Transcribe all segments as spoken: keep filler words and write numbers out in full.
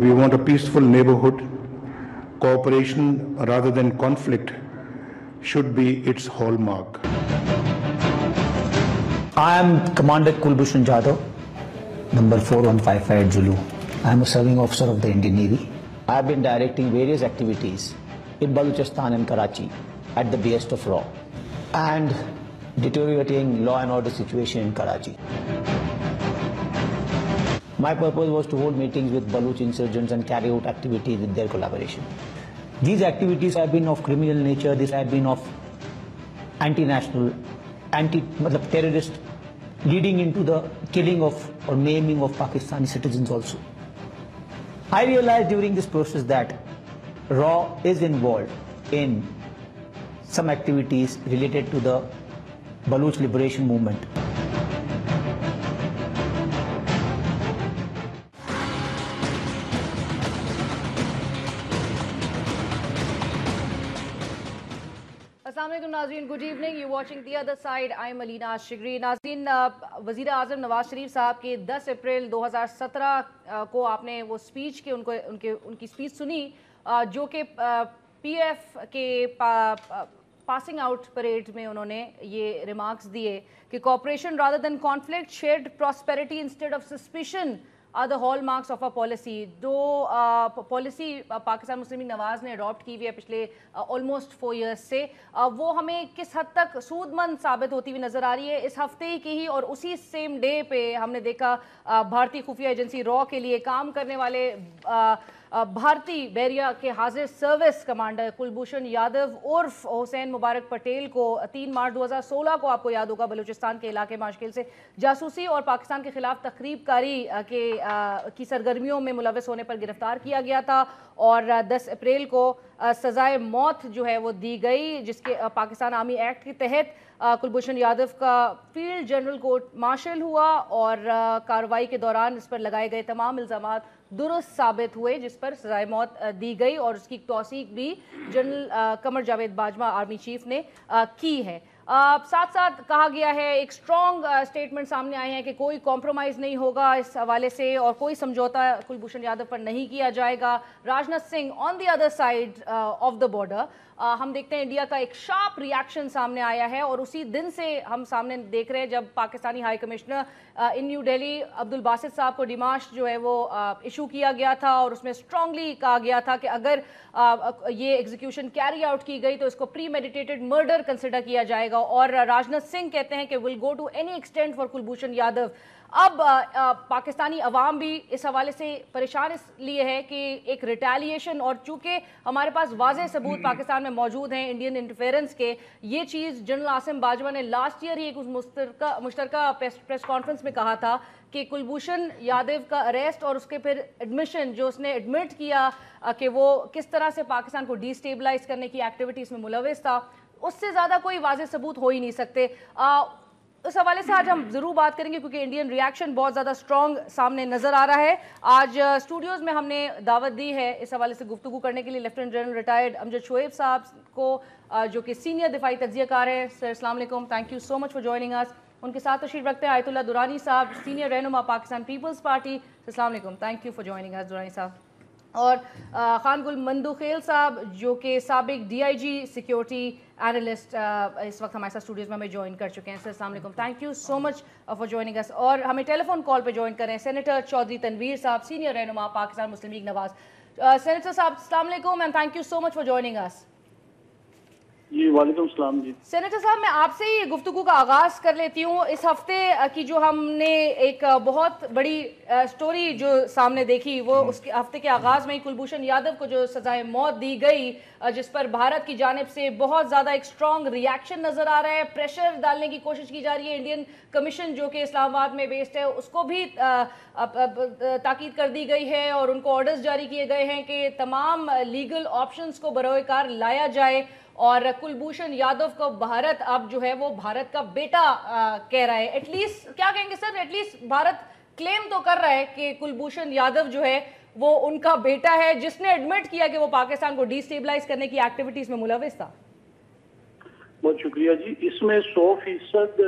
We want a peaceful neighborhood. Cooperation rather than conflict should be its hallmark. I am Commander Kulbhushan Jadhav, number four one five five Zulu. I am a serving officer of the Indian Navy. I have been directing various activities in Balochistan and Karachi at the behest of R A W and deteriorating law and order situation in Karachi. My purpose was to hold meetings with Baloch insurgents and carry out activities with their collaboration. These activities have been of criminal nature, these have been of anti-national, anti-terrorist, leading into the killing of or maiming of Pakistani citizens also. I realized during this process that R A W is involved in some activities related to the Baloch liberation movement. Assalamualaikum Nazreen, good evening. You're watching The Other Side. I'm Alina Shigri. Nazreen, वज़ीर आज़म नवाज शरीफ साहब के दस अप्रैल दो हज़ार सत्रह को आपने वो स्पीच के उनको उनके उनकी स्पीच सुनी जो कि पीएफ के पासिंग आउट परेड में उन्होंने ये रिमार्क्स दिए कि cooperation rather than conflict, shared prosperity instead of suspicion are the hallmarks of our policy. दो पॉलिसी पाकिस्तान मुस्लिम लीग नवाज ने अडॉप्ट की हुई है पिछले ऑलमोस्ट फोर इयर्स से, uh, वो हमें किस हद तक सूदमंद साबित होती हुई नज़र आ रही है. इस हफ्ते की ही और उसी सेम डे पे हमने देखा uh, भारतीय खुफिया एजेंसी रॉ के लिए काम करने वाले uh, भारतीय बहरिया के हाजिर सर्विस कमांडर कुलभूषण यादव उर्फ हुसैन मुबारक पटेल को तीन मार्च दो हज़ार सोलह को, आपको याद होगा, बलूचिस्तान के इलाके माशकिल से जासूसी और पाकिस्तान के खिलाफ तखरीबकारी के आ, की सरगर्मियों में मुलविस होने पर गिरफ्तार किया गया था और दस अप्रैल को सजाए मौत जो है वो दी गई, जिसके पाकिस्तान आर्मी एक्ट के तहत कुलभूषण यादव का फील्ड जनरल कोर्ट मार्शल हुआ और कार्रवाई के दौरान इस पर लगाए गए तमाम इल्ज़ामात दुरुस्त साबित हुए, जिस पर सजाए मौत दी गई और उसकी तौसीक भी general Qamar Javed Bajwa army chief ने की है. आ, साथ साथ कहा गया है, एक स्ट्रॉन्ग स्टेटमेंट सामने आए हैं कि कोई कॉम्प्रोमाइज़ नहीं होगा इस हवाले से और कोई समझौता कुलभूषण यादव पर नहीं किया जाएगा. Rajnath Singh on the other side of the border, हम देखते हैं इंडिया का एक शार्प रिएक्शन सामने आया है और उसी दिन से हम सामने देख रहे हैं जब Pakistani high commissioner in New Delhi Abdul Basit साहब को डिमाश जो है वो इशू किया गया था और उसमें स्ट्रांगली कहा गया था कि अगर आ, ये एग्जीक्यूशन कैरी आउट की गई तो इसको प्री मेडिटेटेड मर्डर कंसिडर किया जाएगा. और राजनाथ सिंह कहते हैं कि will go to any extent for Kulbhushan Yadav. अब आ, आ, पाकिस्तानी अवाम भी इस हवाले से परेशान इसलिए है कि एक रिटेलिएशन, और चूंकि हमारे पास वाज़ेह सबूत पाकिस्तान में मौजूद हैं इंडियन इंटरफेरेंस के, ये चीज़ जनरल आसिम बाजवा ने लास्ट ईयर ही एक मुश्तरका मुश्तरका प्रेस कॉन्फ्रेंस में कहा था कि कुलभूषण यादव का अरेस्ट और उसके फिर एडमिशन जो उसने एडमिट किया कि वो किस तरह से पाकिस्तान को डिस्टेबलाइज करने की एक्टिविटीज़ में मुलविस था, उससे ज़्यादा कोई वाज़ेह सबूत हो ही नहीं सकते. आ, उस हवाले से आज हम ज़रूर बात करेंगे क्योंकि इंडियन रिएक्शन बहुत ज़्यादा स्ट्रॉन्ग सामने नज़र आ रहा है. आज स्टूडियोज़ में हमने दावत दी है इस हवाले से गुफ्तगू करने के लिए lieutenant general retired Amjad Shoaib साहब को, जो कि सीनियर दिफाई तज्ज़ियाकार है. सर अस्सलाम वालेकुम, thank you so much for joining us. उनके साथ तशरीफ रखते हैं आयतुल्लाह दुरानी साहब, सीनियर रहनुमा पाकिस्तान पीपल्स पार्टी. अस्सलाम वालेकुम, thank you for joining us Durrani साहब. और खान गुल मंदुखेल साहब जो कि साबिक डीआईजी सिक्योरिटी एनालिस्ट इस वक्त हमारे साथ स्टूडियोज़ में हमें ज्वाइन कर चुके हैं. सर अस्सलाम वालेकुम, thank you so much for joining us. और हमें टेलीफोन कॉल पे ज्वाइन कर रहे हैं सेनेटर चौधरी तनवीर साहब, सीनियर रहनुमा पाकिस्तान मुस्लिम लीग नवाज. सेनेटर साहब अस्सलाम वालेकुम and thank you so much for joining us. जी वालेकुम सलाम जी. सेनेटर साहब, मैं आपसे ही गुफ्तगू का आगाज कर लेती हूँ. इस हफ्ते की जो हमने एक बहुत बड़ी स्टोरी जो सामने देखी वो उसके हफ्ते के आगाज में ही कुलभूषण यादव को जो सजाए मौत दी गई, जिस पर भारत की जानिब से बहुत ज़्यादा एक स्ट्रॉन्ग रिएक्शन नज़र आ रहा है. प्रेशर डालने की कोशिश की जा रही है. इंडियन कमीशन जो कि इस्लामाबाद में बेस्ड है उसको भी ताकीद कर दी गई है और उनको ऑर्डर्स जारी किए गए हैं कि तमाम लीगल ऑप्शंस को बरोएकार लाया जाए. और कुलभूषण यादव को भारत अब जो है वो भारत का बेटा आ, कह रहा है. एटलीस्ट क्या कहेंगे सर, एटलीस्ट भारत क्लेम तो कर रहा है कि कुलभूषण यादव जो है वो उनका बेटा है जिसने एडमिट किया कि वो पाकिस्तान को डिस्टेबलाइज करने की एक्टिविटीज में मुलविस था. बहुत शुक्रिया जी. इसमें सौ फीसद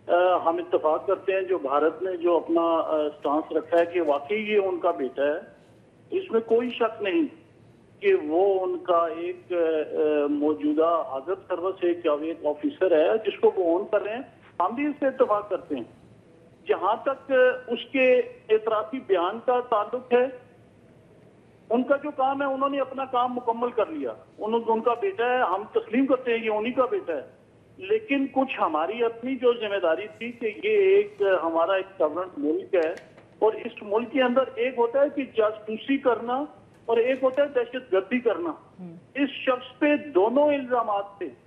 हम इत्तेफाक करते हैं जो भारत ने जो अपना स्टांस रखा है कि वाकई ये उनका बेटा है اس میں کوئی شک نہیں کہ وہ ان کا ایک موجودہ حضرت سروس ایک جاوید آفیسر ہے جس کو وہ اون کر رہے ہیں. ہم بھی اس سے اتفاق کرتے ہیں. جہاں تک اس کے اعترافی بیان کا تعلق ہے، ان کا جو کام ہے انہوں نے اپنا کام مکمل کر لیا. ان کا بیٹا ہے، ہم تسلیم کرتے ہیں یہ انہی کا بیٹا ہے. لیکن کچھ ہماری اپنی جو ذمہ داری تھی کہ یہ ایک ہمارا ایک سورن ملک ہے، اور اس ملک کے اندر ایک ہوتا ہے کہ جاسوسی کرنا اور ایک ہوتا ہے دہشت گردی کرنا. اس شخص پہ دونوں الزامات تھے.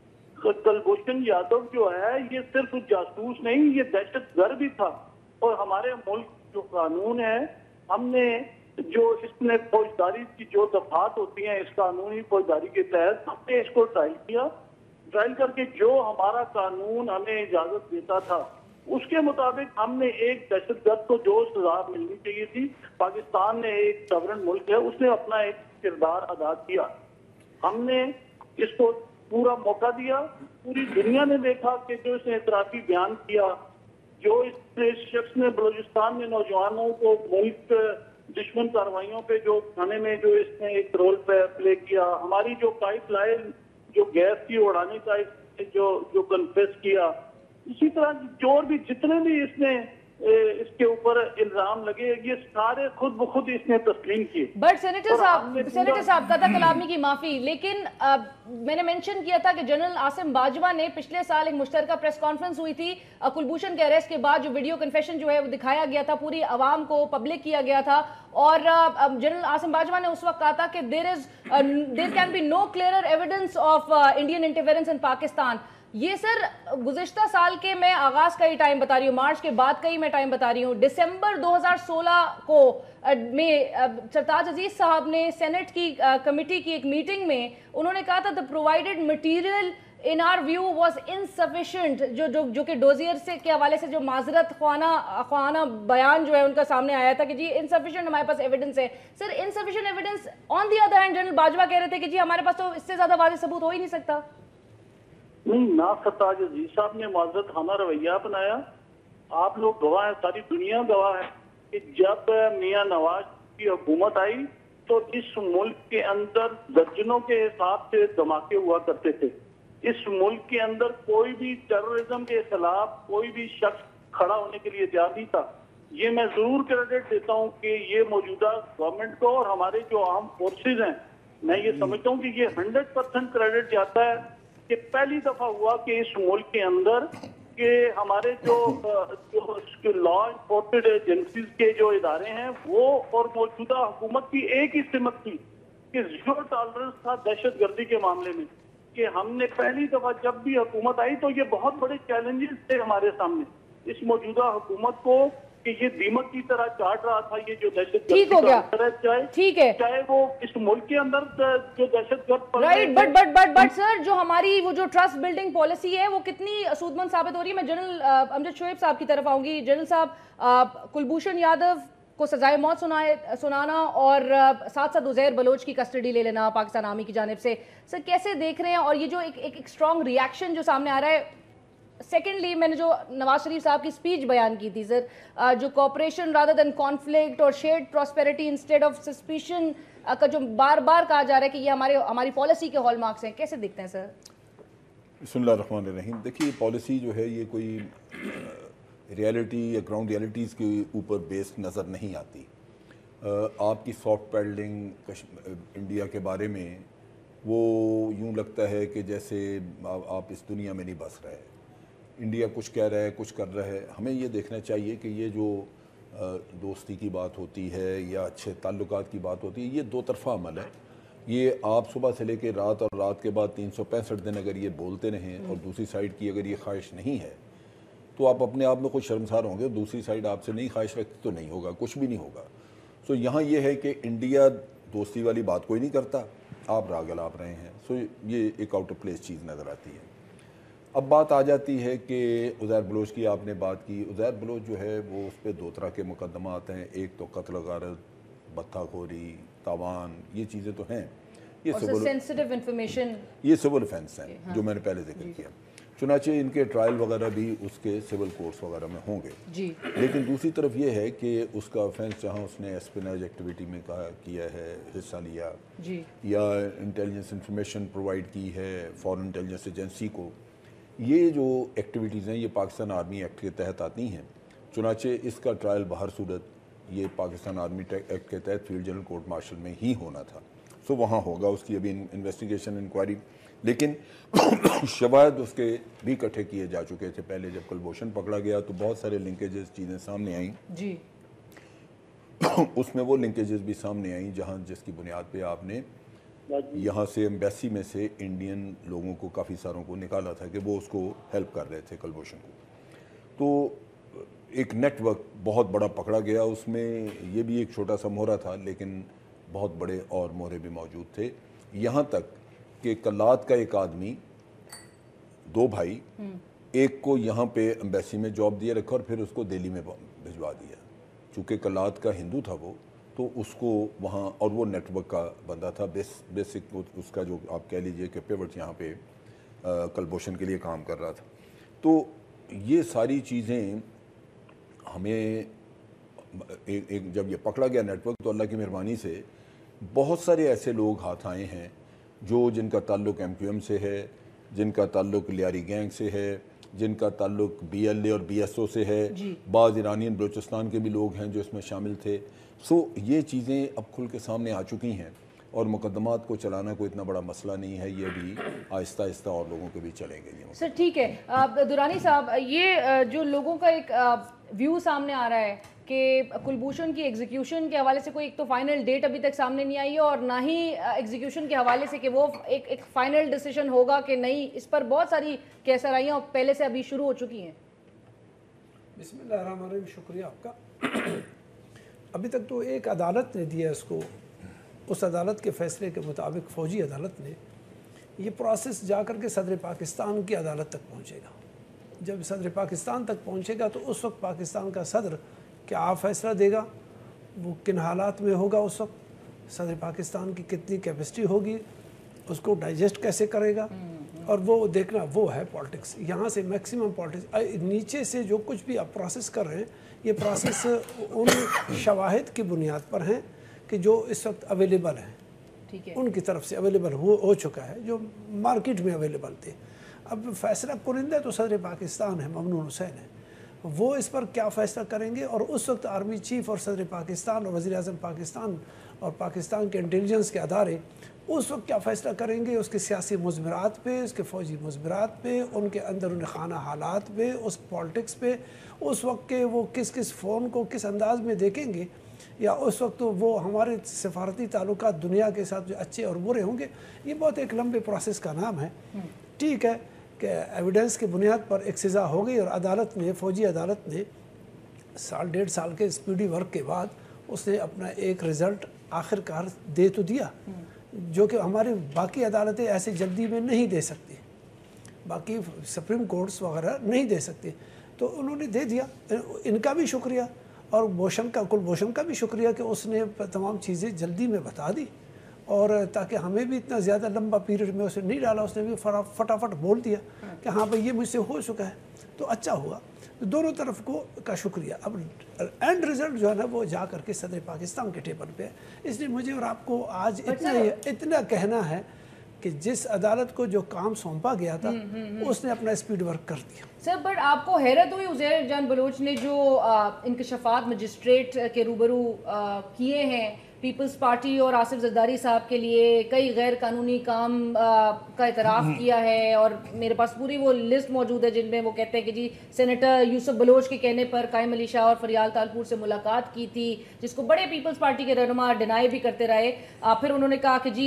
کلبھوشن یادو جو ہے یہ صرف جاسوس نہیں، یہ دہشت گرد بھی تھا. اور ہمارے ملک جو قانون ہے، ہم نے جو اس میں فوجداری کی جو دفعات ہوتی ہیں اس قانونی فوجداری کے تحت، ہم نے اس کو ٹرائل کیا. ٹرائل کر کے جو ہمارا قانون ہمیں اجازت دیتا تھا اس کے مطابق ہم نے ایک دہشت گرد کو جو سزا ملنی چاہیے تھی، پاکستان نے ایک سورن ملک ہے، اس نے اپنا ایک کردار ادا کیا. ہم نے اس کو پورا موقع دیا. پوری دنیا نے دیکھا کہ جو اس نے اعترافی بیان کیا، جو اس شخص نے بلوچستان میں نوجوانوں کو ملک دشمن کاروائیوں پہ جو کھانے میں جو اس نے ایک رول پلے کیا، ہماری جو پائپ لائن جو گیس کی اڑانے کا جو جو کنفیس کیا، اسی طرح جو اور بھی جتنے بھی اس نے اس کے اوپر الزام لگے یہ سارے خود بخود اس نے تسلیم کیے. بٹ سینیٹر صاحب سینیٹر صاحب قطع کلامی کی معافی، لیکن میں نے مینشن کیا تھا کہ جنرل عاصم باجوہ نے پچھلے سال ایک مشترکہ پریس کانفرنس ہوئی تھی کلبھوشن کے اریسٹ کے بعد، جو ویڈیو کنفیشن جو ہے وہ دکھایا گیا تھا، پوری عوام کو پبلک کیا گیا تھا، اور جنرل عاصم باجوہ نے اس وقت کہا تھا کہ there is there can be no clear evidence of Indian interference in Pakistan. یہ سر گزشتہ سال کے میں آغاز کا ہی ٹائم بتا رہی ہوں، مارچ کے بعد کا ہی میں ٹائم بتا رہی ہوں. دسمبر دو ہزار سولہ کو میں سرتاج عزیز صاحب نے سینٹ کی کمیٹی کی ایک میٹنگ میں انہوں نے کہا تھا the provided material in our view was insufficient. جو جو جو کہ ڈوزیئر سے کے حوالے سے جو معذرت خوانا خوانا بیان جو ہے ان کا سامنے آیا تھا کہ جی انسفیشینٹ ہمارے پاس ایویڈنس ہے. Sir insufficient evidence on the other hand general Bajwa کہہ رہے تھے کہ جی ہمارے پاس تو اس سے زیادہ واضح ثبوت ہو ہی نہیں سکتا. نہیں، نہ سرتاج عزیز صاحب نے معذرت خانہ رویہ اپنایا. آپ لوگ گواہ ہیں، ساری دنیا گواہ ہے کہ جب میاں نواز کی حکومت آئی تو اس ملک کے اندر درجنوں کے حساب سے دھماکے ہوا کرتے تھے. اس ملک کے اندر کوئی بھی ٹیررزم کے خلاف کوئی بھی شخص کھڑا ہونے کے لیے تیار نہیں تھا. یہ میں ضرور کریڈٹ دیتا ہوں کہ یہ موجودہ گورنمنٹ کو اور ہمارے جو عام فورسز ہیں، میں یہ سمجھتا ہوں کہ یہ ہنڈریڈ پرسینٹ کریڈٹ جاتا ہے کہ پہلی دفعہ ہوا کہ اس ملک کے اندر کہ ہمارے جو لا انفورسمنٹ ایجنسیز کے جو ادارے ہیں وہ اور موجودہ حکومت کی ایک ہی سمت تھی کہ زیرو ٹالرنس تھا دہشت گردی کے معاملے میں. کہ ہم نے پہلی دفعہ جب بھی حکومت آئی تو یہ بہت بڑے چیلنجز تھے ہمارے سامنے اس موجودہ حکومت کو کہ یہ دیمک کی طرح چاٹ رہا تھا یہ جو دہشت گردی چاہے چاہے وہ اس ملک کے اندر جو دہشت گرد right. But but but but sir جو ہماری وہ جو ٹرسٹ بلڈنگ پالیسی ہے وہ کتنی سودمند ثابت ہو رہی ہے. میں جنرل امجد شعیب صاحب کی طرف آؤں گی. جنرل صاحب، کلبھوشن یادو کو سزائے موت سنانا اور ساتھ ساتھ عزیر بلوچ کی کسٹڈی لے لینا پاکستان آرمی کی جانب سے، سر کیسے دیکھ رہے ہیں؟ اور یہ جو ایک ایک اسٹرانگ ریاکشن جو سامنے آ رہا ہے. سیکنڈلی میں نے جو نواز شریف صاحب کی سپیچ بیان کی تھی سر، جو کوپریشن رادر دین کانفلکٹ اور shared prosperity instead of suspicion کا جو بار بار کہا جا رہا ہے کہ یہ ہمارے ہماری پالیسی کے ہال مارکس ہیں، کیسے دیکھتے ہیں سر؟ بسم اللہ الرحمن الرحیم. دیکھیے پالیسی جو ہے یہ کوئی ریالٹی یا گراؤنڈ ریالٹیز کے اوپر بیس نظر نہیں آتی. آپ کی سافٹ پیڈلنگ انڈیا کے بارے میں وہ یوں لگتا ہے کہ جیسے آپ اس دنیا میں نہیں بس رہے. انڈیا کچھ کہہ رہا ہے، کچھ کر رہا ہے. ہمیں یہ دیکھنا چاہیے کہ یہ جو دوستی کی بات ہوتی ہے یا اچھے تعلقات کی بات ہوتی ہے یہ دو طرفہ عمل ہے. یہ آپ صبح سے لے کے رات اور رات کے بعد تین سو پینسٹھ دن اگر یہ بولتے رہیں اور دوسری سائڈ کی اگر یہ خواہش نہیں ہے تو آپ اپنے آپ میں خود شرمسار ہوں گے. دوسری سائڈ آپ سے نہیں خواہش رکھتی تو نہیں ہوگا، کچھ بھی نہیں ہوگا. سو یہاں یہ ہے کہ انڈیا دوستی والی بات کوئی نہیں کرتا، آپ راگ الاپ رہے ہیں. سو یہ ایک آؤٹ آف پلیس چیز نظر آتی ہے. اب بات آ جاتی ہے کہ عزیر بلوچ کی آپ نے بات کی. عزیر بلوچ جو ہے وہ اس پہ دو طرح کے مقدمات ہیں. ایک تو قتل غارت، بتہ خوری، تاوان، یہ چیزیں تو ہیں. یہ سول انفارمیشن یہ سول افینس ہیں جو میں نے پہلے ذکر کیا. چنانچہ ان کے ٹرائل وغیرہ بھی اس کے سول کورٹس وغیرہ میں ہوں گے جی لیکن دوسری طرف یہ ہے کہ اس کا آفینس جہاں اس نے اسپیناج ایکٹیویٹی میں کہا کیا ہے حصہ لیا جی یا انٹیلیجنس انفارمیشن پرووائڈ کی ہے فارن انٹیلیجنس ایجنسی کو، یہ جو ایکٹیویٹیز ہیں یہ پاکستان آرمی ایکٹ کے تحت آتی ہیں، چنانچہ اس کا ٹرائل بہر صورت یہ پاکستان آرمی ایکٹ کے تحت فیلڈ جنرل کورٹ مارشل میں ہی ہونا تھا، سو وہاں ہوگا اس کی ابھی انویسٹیگیشن انکوائری، لیکن شواہد اس کے بھی اکٹھے کیے جا چکے تھے پہلے جب کلبھوشن پکڑا گیا تو بہت سارے لنکیجز چیزیں سامنے آئیں جی اس میں وہ لنکیجز بھی سامنے آئیں جہاں جس کی بنیاد پہ آپ نے یہاں سے ایمبیسی میں سے انڈین لوگوں کو کافی ساروں کو نکالا تھا کہ وہ اس کو ہیلپ کر رہے تھے کلبھوشن کو، تو ایک نیٹ ورک بہت بڑا پکڑا گیا، اس میں یہ بھی ایک چھوٹا سا مہرہ تھا لیکن بہت بڑے اور مہرے بھی موجود تھے، یہاں تک کہ کلات کا ایک آدمی دو بھائی ایک کو یہاں پہ ایمبیسی میں جاب دیا رکھا اور پھر اس کو دہلی میں بھجوا دیا، چونکہ کلات کا ہندو تھا وہ تو اس کو وہاں، اور وہ نیٹ ورک کا بندہ تھا، بیس بیسک اس کا جو آپ کہہ لیجئے کہ پیوٹ یہاں پہ کلبھوشن کے لیے کام کر رہا تھا، تو یہ ساری چیزیں ہمیں ایک جب یہ پکڑا گیا نیٹ ورک تو اللہ کی مہربانی سے بہت سارے ایسے لوگ ہاتھ آئے ہیں جو جن کا تعلق ایم کیو ایم سے ہے، جن کا تعلق لیاری گینگ سے ہے، جن کا تعلق بی ایل اے اور بی ایس او سے ہے، بعض ایرانین بلوچستان کے بھی لوگ ہیں جو اس میں شامل تھے، سو یہ چیزیں اب کھل کے سامنے آ چکی ہیں اور مقدمات کو چلانا کوئی اتنا بڑا مسئلہ نہیں ہے، یہ بھی آہستہ آہستہ اور لوگوں کے بھی چلیں گے یہ۔ سر ٹھیک ہے، دورانی صاحب یہ جو لوگوں کا ایک ویو سامنے آ رہا ہے کہ کلبھوشن کی ایگزیکیوشن کے حوالے سے کوئی ایک تو فائنل ڈیٹ ابھی تک سامنے نہیں آئی ہے اور نہ ہی ایگزیکیوشن کے حوالے سے کہ وہ ایک ایک فائنل ڈیسیشن ہوگا کہ نہیں، اس پر بہت ساری کیسرائیاں پہلے سے ابھی شروع ہو چکی ہیں۔ بسم اللہ الرحمن الرحیم، شکریہ آپ کا۔ ابھی تک تو ایک عدالت نے دیا اس کو، اس عدالت کے فیصلے کے مطابق فوجی عدالت نے، یہ پروسیس جا کر کے صدر پاکستان کی عدالت تک پہنچے گا، جب صدر پاکستان تک پہنچے گا تو اس وقت پاکستان کا صدر کیا فیصلہ دے گا، وہ کن حالات میں ہوگا، اس وقت صدر پاکستان کی کتنی کیپیسٹی ہوگی، اس کو ڈائجسٹ کیسے کرے گا، اور وہ دیکھنا وہ ہے پالیٹکس، یہاں سے میکسیمم پالیٹکس، نیچے سے جو کچھ بھی آپ پروسیس کر رہے ہیں یہ پروسیس ان شواہد کی بنیاد پر ہیں کہ جو اس وقت اویلیبل ہیں، ان کی طرف سے اویلیبل ہو چکا ہے، جو مارکیٹ میں اویلیبل تھے۔ اب فیصلہ کنندہ تو صدر پاکستان ہے، ممنون حسین ہے، وہ اس پر کیا فیصلہ کریں گے، اور اس وقت آرمی چیف اور صدر پاکستان اور وزیر اعظم پاکستان اور پاکستان کے انٹیلیجنس کے ادارے اس وقت کیا فیصلہ کریں گے، اس کے سیاسی مضمرات پہ، اس کے فوجی مضمرات پہ، ان کے اندرون خانہ حالات پہ، اس پالیٹکس پہ، اس وقت کے وہ کس کس فون کو کس انداز میں دیکھیں گے، یا اس وقت وہ ہمارے سفارتی تعلقات دنیا کے ساتھ جو اچھے اور برے ہوں گے، یہ بہت ایک لمبے پروسیس کا نام ہے۔ ٹھیک ہے کہ ایویڈنس کی بنیاد پر ایک سزا ہو گئی اور عدالت نے، فوجی عدالت نے سال ڈیڑھ سال کے اسپیڈی ورک کے بعد اس نے اپنا ایک رزلٹ آخر کار دے تو دیا، جو کہ ہماری باقی عدالتیں ایسے جلدی میں نہیں دے سکتی، باقی سپریم کورٹس وغیرہ نہیں دے سکتی، تو انہوں نے دے دیا، ان کا بھی شکریہ اور بھوشن کا کلبھوشن کا بھی شکریہ کہ اس نے تمام چیزیں جلدی میں بتا دی، اور تاکہ ہمیں بھی اتنا زیادہ لمبا پیریڈ میں اسے نہیں ڈالا، اس نے بھی فٹافٹ بول دیا کہ ہاں بھئی یہ مجھ سے ہو چکا ہے، تو اچھا ہوا، دونوں طرف کو کا شکریہ۔ اب اینڈ رزلٹ جو ہے نا وہ جا کر کے صدر پاکستان کے ٹیبل پہ ہے، اس لیے مجھے اور آپ کو آج اتنا اتنا کہنا ہے کہ جس عدالت کو جو کام سونپا گیا تھا اس نے اپنا اسپیڈ ورک کر دیا۔ سر بٹ آپ کو حیرت ہوئی عزیر جان بلوچ نے جو انکشافات مجسٹریٹ کے روبرو کیے ہیں پیپلز پارٹی اور آصف زرداری صاحب کے لیے، کئی غیر قانونی کام کا اعتراف کیا ہے، اور میرے پاس پوری وہ لسٹ موجود ہے جن میں وہ کہتے ہیں کہ جی سینیٹر یوسف بلوچ کے کہنے پر قائم علی شاہ اور فریال تالپور سے ملاقات کی تھی، جس کو بڑے پیپلز پارٹی کے رہنما ڈینائی بھی کرتے رہے، پھر انہوں نے کہا کہ جی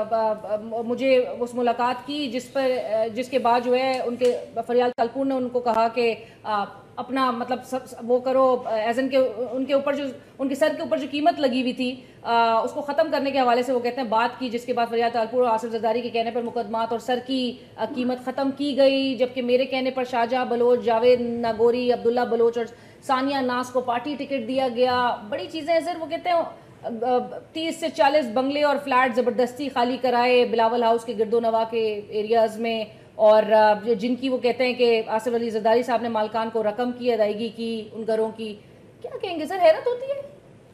مجھے اس ملاقات کی جس پر جس کے بعد جو ہے ان کے فریال تالپور نے ان کو کہا کہ اپنا مطلب سب وہ کرو، ایزن کے ان کے اوپر جو ان کے سر کے اوپر جو قیمت لگی ہوئی تھی اس کو ختم کرنے کے حوالے سے وہ کہتے ہیں بات کی، جس کے بعد فریال تالپور اور آصف زرداری کے کہنے پر مقدمات اور سر کی قیمت ختم کی گئی، جبکہ میرے کہنے پر شاہجہاں بلوچ، جاوید ناگوری، عبداللہ بلوچ اور ثانیہ ناز کو پارٹی ٹکٹ دیا گیا۔ بڑی چیزیں ہیں سر، وہ کہتے ہیں تیس سے چالیس بنگلے اور فلیٹ زبردستی خالی کرائے بلاول ہاؤس کے گرد و نواح کے ایریاز میں، اور جن کی وہ کہتے ہیں کہ آصف علی زرداری صاحب نے مالکان کو رقم کی ادائیگی کی ان گھروں کی. کیا کہیں گے سر, حیرت ہوتی ہے؟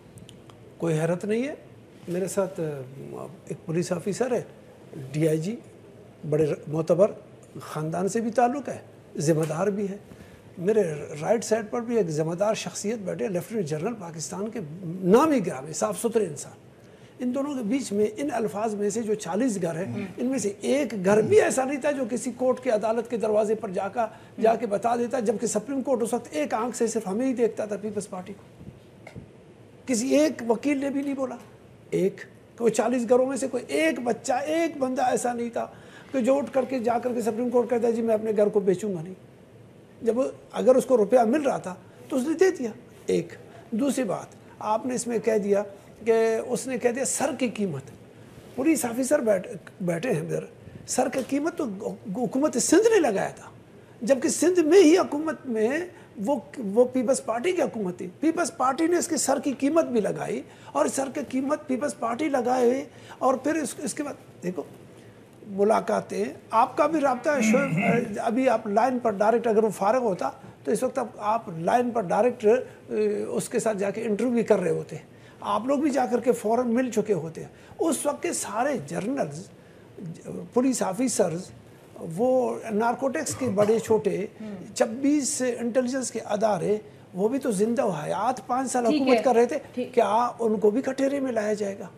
کوئی حیرت نہیں ہے. میرے ساتھ ایک پولیس آفیسر ہے, ڈی آئی جی, بڑے معتبر خاندان سے بھی تعلق ہے, ذمہ دار بھی ہے. میرے رائٹ سائڈ پر بھی ایک ذمہ دار شخصیت بیٹھے, لیفٹیننٹ جنرل پاکستان کے, نامی گرامی, صاف ستھرے انسان. ان دونوں کے بیچ میں ان الفاظ میں سے جو چالیس گھر ہیں, ان میں سے ایک گھر بھی ایسا نہیں تھا جو کسی کورٹ کے عدالت کے دروازے پر جا کر جا کے بتا دیتا, جبکہ سپریم کورٹ اس وقت ایک آنکھ سے صرف ہمیں ہی دیکھتا تھا, پیپلز پارٹی کو. کسی ایک وکیل نے بھی نہیں بولا. ایک کوئی چالیس گھروں میں سے کوئی ایک بچہ, ایک بندہ ایسا نہیں تھا کہ جو اٹھ کر کے جا کر کے سپریم کورٹ کہتا ہے جی میں اپنے گھر کو بیچوں گا نہیں. جب اگر اس کو روپیہ مل رہا تھا تو اس نے دے دیا. ایک دوسری بات آپ نے اس میں کہہ دیا کہ اس نے کہہ دیا سر کی قیمت, پولیس آفیسر بیٹھے ہیں ادھر, سر کی قیمت تو حکومت سندھ نے لگایا تھا, جبکہ سندھ میں ہی حکومت میں وہ وہ پیپلز پارٹی کی حکومت تھی. پیپلز پارٹی نے اس کے سر کی قیمت بھی لگائی, اور سر کی قیمت پیپلز پارٹی لگائے. اور پھر اس اس کے بعد دیکھو ملاقاتیں, آپ کا بھی رابطہ ہے, ابھی آپ لائن پر ڈائریکٹ, اگر وہ فارغ ہوتا تو اس وقت آپ لائن پر ڈائریکٹ اس کے ساتھ جا کے انٹرویو بھی کر رہے ہوتے, آپ لوگ بھی جا کر کے فوراً مل چکے ہوتے. اس وقت کے سارے جرنلز, پولیس آفیسرز, وہ نارکوٹکس کے بڑے چھوٹے چھبیس انٹیلیجنس کے ادارے, وہ بھی تو زندہ و حیات پانچ سال حکومت کر رہے تھے. کیا ان کو بھی کٹہرے میں لایا جائے گا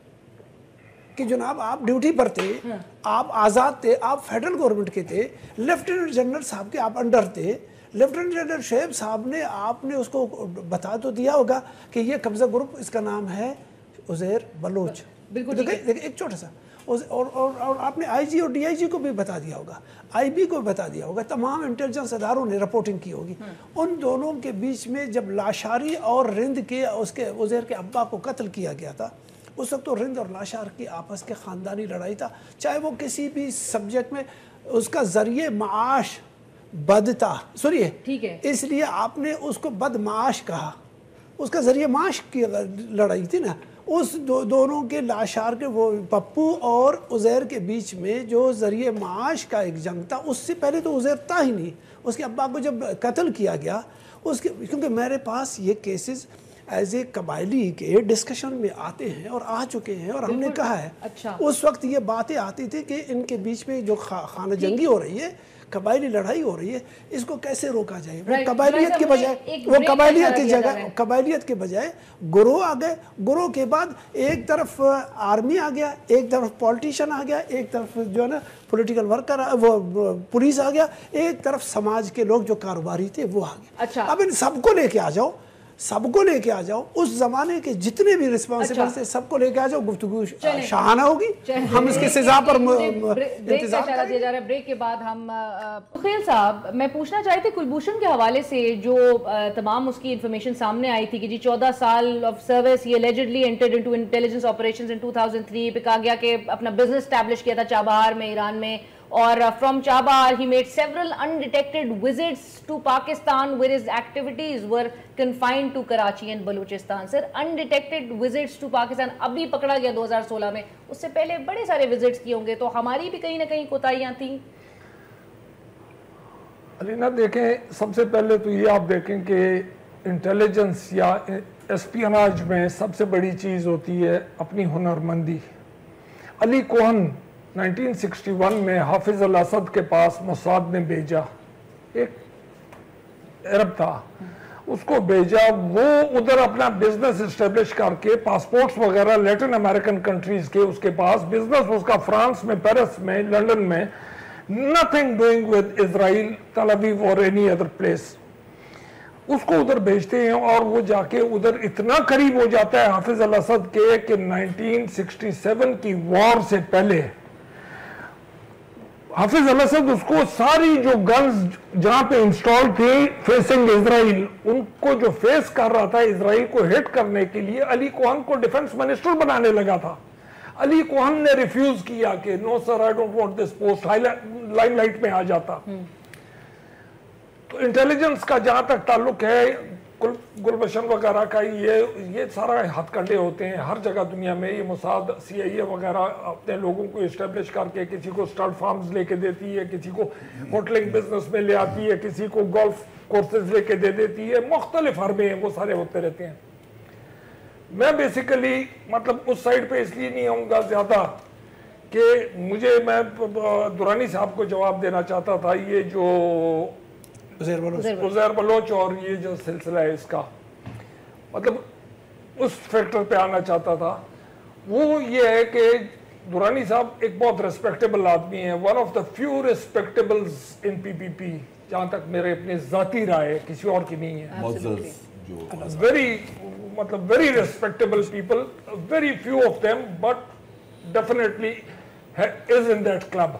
کہ جناب آپ ڈیوٹی پر تھے, آپ آزاد تھے, آپ فیڈرل گورنمنٹ کے تھے, لیفٹیننٹ جنرل صاحب کے آپ انڈر تھے, لیفٹیننٹ جنرل شعیب صاحب نے آپ نے اس کو بتا تو دیا ہوگا کہ یہ قبضہ گروپ, اس کا نام ہے عزیر بلوچ. بالکل ایک چھوٹا سا, اور اور آپ نے آئی جی اور ڈی آئی جی کو بھی بتا دیا ہوگا, آئی بی کو بھی بتا دیا ہوگا, تمام انٹیلیجنس اداروں نے رپورٹنگ کی ہوگی. ان دونوں کے بیچ میں جب لاشاری اور رند کے اس کے عزیر کے ابا کو قتل کیا گیا تھا, اس وقت تو رند اور لاشار کی آپس کے خاندانی لڑائی تھا, چاہے وہ کسی بھی سبجیکٹ میں. اس کا ذریعہ معاش بد تھا, سنیے, ٹھیک ہے, اس لیے آپ نے اس کو بد معاش کہا. اس کا ذریعہ معاش کی لڑائی تھی نا. اس دو دونوں کے لاشار کے, وہ پپو اور عزیر کے بیچ میں جو ذریعہ معاش کا ایک جنگ تھا, اس سے پہلے تو عزیر تھا ہی نہیں. اس کے ابا کو جب قتل کیا گیا, اس کے, کیونکہ میرے پاس یہ کیسز ایز اے قبائلی کے ڈسکشن میں آتے ہیں اور آ چکے ہیں, اور ہم نے کہا ہے اس وقت یہ باتیں آتی تھی کہ ان کے بیچ میں جو خانہ جنگی ہو رہی ہے, قبائلی لڑائی ہو رہی ہے, اس کو کیسے روکا جائے. وہ قبائلیت کے بجائے وہ قبائلیت کی جگہ قبائلیت کے بجائے گروہ آ گئے. گروہ کے بعد ایک طرف آرمی آ گیا, ایک طرف پولیٹیشین آ گیا, ایک طرف جو ہے نا پولیٹیکل ورکر, وہ پولیس آ گیا, ایک طرف سماج کے لوگ جو کاروباری تھے وہ آ گئے. اب ان سب کو لے کے آ جاؤ, سب کو لے کے آ جاؤ, اس زمانے کے جتنے بھی رسپانسبل تھے سب کو لے کے آ جاؤ, گفتگو شاہانہ ہوگی. ہم اس کی سزا پر انتظار کریں گے. بریک کے بعد ہم خیل صاحب, میں پوچھنا چاہتی تھی کلبھوشن کے حوالے سے جو تمام اس کی انفارمیشن سامنے آئی تھی کہ جی چودہ سال آف سروس یہ allegedly entered into intelligence operations in two thousand three, پہ کہا گیا کہ اپنا بزنس اسٹیبلش کیا تھا چابہار میں, ایران میں, اور from Chabahar he made several undetected visits to Pakistan where his activities were confined to Karachi and Balochistan. Sir, undetected visits to Pakistan ابھی پکڑا گیا دو ہزار سولہ میں, اس سے پہلے بڑے سارے وزٹس کیے ہوں گے, تو ہماری بھی کہیں نہ کہیں کوتاہیاں تھیں. علینا دیکھیں, سب سے پہلے تو یہ آپ دیکھیں کہ انٹیلیجنس یا اسپیوناج میں سب سے بڑی چیز ہوتی ہے اپنی ہنرمندی. Eli Cohen nineteen sixty one میں حافظ الاسد کے پاس موساد نے بھیجا, ایک عرب تھا, اس کو بھیجا, وہ ادھر اپنا بزنس اسٹیبلش کر کے پاسپورٹس وغیرہ لیٹن امریکن کنٹریز کے اس کے پاس بزنس, اس کا فرانس میں, پیرس میں, لنڈن میں, nothing doing with Israel, Tel Aviv or any other place. اس کو ادھر بھیجتے ہیں اور وہ جا کے ادھر اتنا قریب ہو جاتا ہے حافظ الاسد کے کہ نائنٹین سکسٹی سیون کی وار سے پہلے حافظ الاسد اس کو ساری جو گنز جہاں پہ انسٹال تھی فیسنگ اسرائیل, ان کو جو فیس کر رہا تھا اسرائیل کو ہٹ کرنے کے لیے, علی کوہن کو ڈیفنس منسٹر بنانے لگا تھا. علی کوہن نے ریفیوز کیا کہ no sir I don't want this post, limelight میں آ جاتا. تو انٹیلیجنس کا جہاں تک تعلق ہے, गुलबशन वगैरह का ये ये सारा हथकंडे होते हैं हर जगह दुनिया में। ये मोसाद सी आई ए वगैरह अपने लोगों को इस्टेब्लिश करके किसी को स्टड फार्म्स लेके देती है, किसी को होटलिंग बिजनेस में ले आती है, किसी को गोल्फ कोर्सेज लेके दे देती है, मुख्तलिफ हरबे हैं, वो सारे होते रहते हैं। मैं बेसिकली मतलब उस साइड पे इसलिए नहीं आऊँगा ज़्यादा कि मुझे मैं दुरानी साहब को जवाब देना चाहता था, ये जो उज़ैर बलोच उज़ैर बलोच और ये जो सिलसिला है इसका, मतलब उस फैक्टर पे आना चाहता था। वो ये है कि दुरानी साहब एक बहुत रिस्पेक्टेबल आदमी है, one of the few respectables in PPP, जहाँ तक मेरे अपने ज़ाती राय है, किसी और की नहीं है। वेरी मतलब very respectable people, very few of them, but definitely is in that club.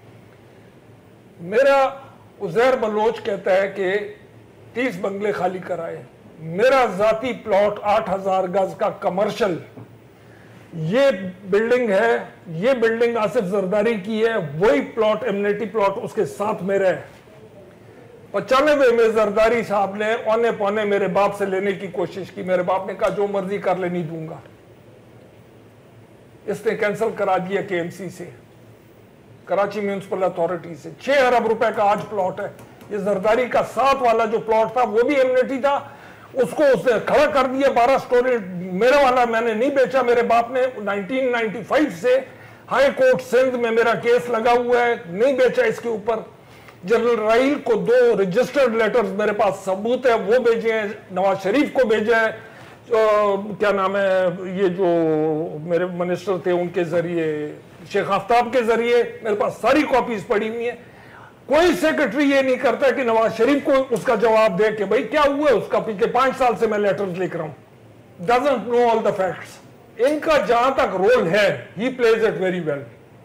मेरा उज़ैर बलोच कहता है कि तीस बंगले खाली कराए, मेरा जाती प्लॉट आठ हजार गज का कमर्शियल, ये बिल्डिंग है, ये बिल्डिंग आसिफ जरदारी की है, वही प्लॉट एमिनिटी प्लॉट उसके साथ मेरा है। पचानवे में जरदारी साहब ने औने पौने मेरे बाप से लेने की कोशिश की, मेरे बाप ने कहा जो मर्जी कर ले, नहीं दूंगा। इसने कैंसिल करा दिया के एम सी से, कराची म्यूनिसिपल अथॉरिटी से। छह अरब रुपए का आज प्लॉट है। ये जरदारी का साथ वाला जो प्लॉट था वो भी एमिनिटी था, उसको उसने खड़ा कर दिया, बारह स्टोरी। मेरा वाला मैंने नहीं बेचा, मेरे बाप ने नाइनटीन नाइंटी फाइव से हाई कोर्ट सिंध में मेरा केस लगा हुआ है, नहीं बेचा इसके ऊपर। जनरल राइल को दो रजिस्टर्ड लेटर्स मेरे पास सबूत है, वो भेजे हैं, नवाज शरीफ को भेजा है, क्या नाम है ये जो मेरे मिनिस्टर थे उनके जरिए, शेख आफ्ताब के जरिए, मेरे पास सारी कॉपीज पड़ी हुई है। कोई सेक्रेटरी ये नहीं करता कि नवाज शरीफ को उसका जवाब दे कि भाई क्या हुआ उसका, पिछले पांच साल से मैं लेटर्स लिख रहा हूं। Doesn't know all the facts. इनका जहां तक रोल है, he plays it very well,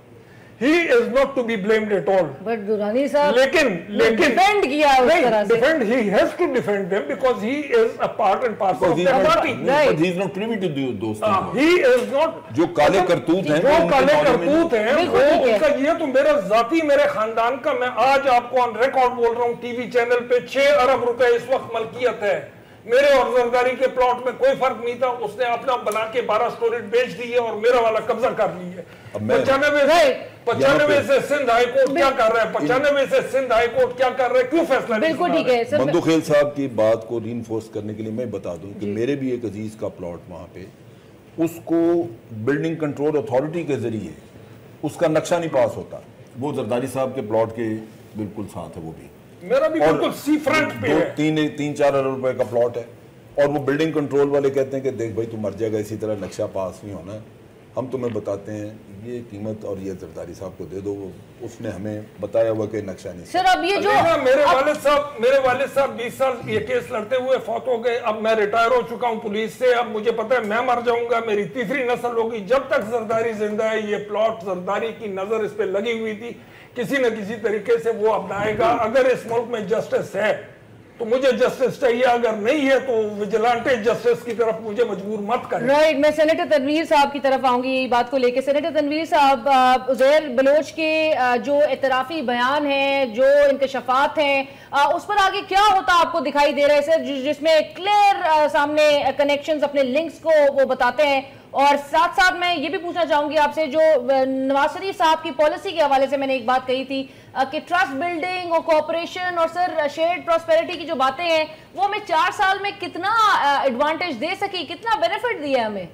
he is not to be blamed at all. But Durrani साहब लेकिन लेकिन डिफेंड किया उस तरह से। Defend, he has to defend them because he is a part and parcel of their party. But he is not privy to those things. He is not. जो काले करतूत हैं, जो काले करतूत हैं, बिल्कुल वो ठीक है। उनका ये तो मेरा जाती मेरे खानदान का, मैं आज आपको ऑन रिकॉर्ड बोल रहा हूँ, टीवी चैनल पे छह अरब रुपए इस वक्त मलकियत है मेरे और जरदारी के प्लॉट में। कोई फर्क नहीं था, उसने अपना बना के बारह स्टोरी बेच दी है और मेरा वाला कब्जा कर ली है। पचानवे से पचानवे से सिंध हाई कोर्ट क्या कर रहा है, पचानवे से सिंध हाई कोर्ट क्या कर रहा है, क्यों फैसला? बिल्कुल ठीक है सर। बंदूखेल साहब की बात को रीइंफोर्स करने के लिए मैं बता दूं कि मेरे भी एक अजीज का प्लॉट वहां पे, उसको बिल्डिंग कंट्रोल अथॉरिटी के जरिए उसका नक्शा नहीं पास होता, वो जरदारी साहब के प्लॉट के बिल्कुल साथ है। वो भी मेरा भी बिल्कुल सी फ्रंट पे है। तीन तीन चार अरब रुपए का प्लॉट है और वो बिल्डिंग कंट्रोल वाले कहते हैं कि देख भाई तू मर जाएगा, इसी तरह नक्शा पास नहीं होना। हम तुम्हें बताते हैं ये कीमत और ये जरदारी साहब को दे दो, उसने हमें बताया हुआ कि नक्शा नहीं। सर अब ये जो मेरे वालिद साहब मेरे वालिद साहब बीस साल ये केस लड़ते हुए फौत हो गए। अब मैं रिटायर हो चुका हूं पुलिस से, अब मुझे पता है मैं मर जाऊंगा, मेरी तीसरी नस्ल होगी। जब तक जरदारी जिंदा है, ये प्लॉट जरदारी की नजर इस पे लगी हुई थी, किसी न किसी तरीके से वो अपनाएगा। अगर इस मुल्क में जस्टिस है तो मुझे जस्टिस चाहिए, अगर नहीं है तो विजिलेंटे जस्टिस की तरफ मुझे मजबूर मत करें। राइट right, मैं सेनेटर तनवीर साहब की तरफ आऊंगी यही बात को लेकर। सेनेटर तनवीर साहब, उज़ैर बलोच के जो एतराफी बयान हैं, जो इंकशाफात हैं, उस पर आगे क्या होता आपको दिखाई दे रहा है सर, जिसमें क्लियर सामने कनेक्शंस, अपने लिंक्स को वो बताते हैं? और साथ साथ मैं ये भी पूछना चाहूंगी आपसे, जो नवाज शरीफ साहब की पॉलिसी के हवाले से मैंने एक बात कही थी कि ट्रस्ट बिल्डिंग और कोऑपरेशन और सर शेयर्ड प्रॉस्पेरिटी की जो बातें हैं, वो हमें चार साल में कितना एडवांटेज दे सकी, कितना बेनिफिट दिया हमें?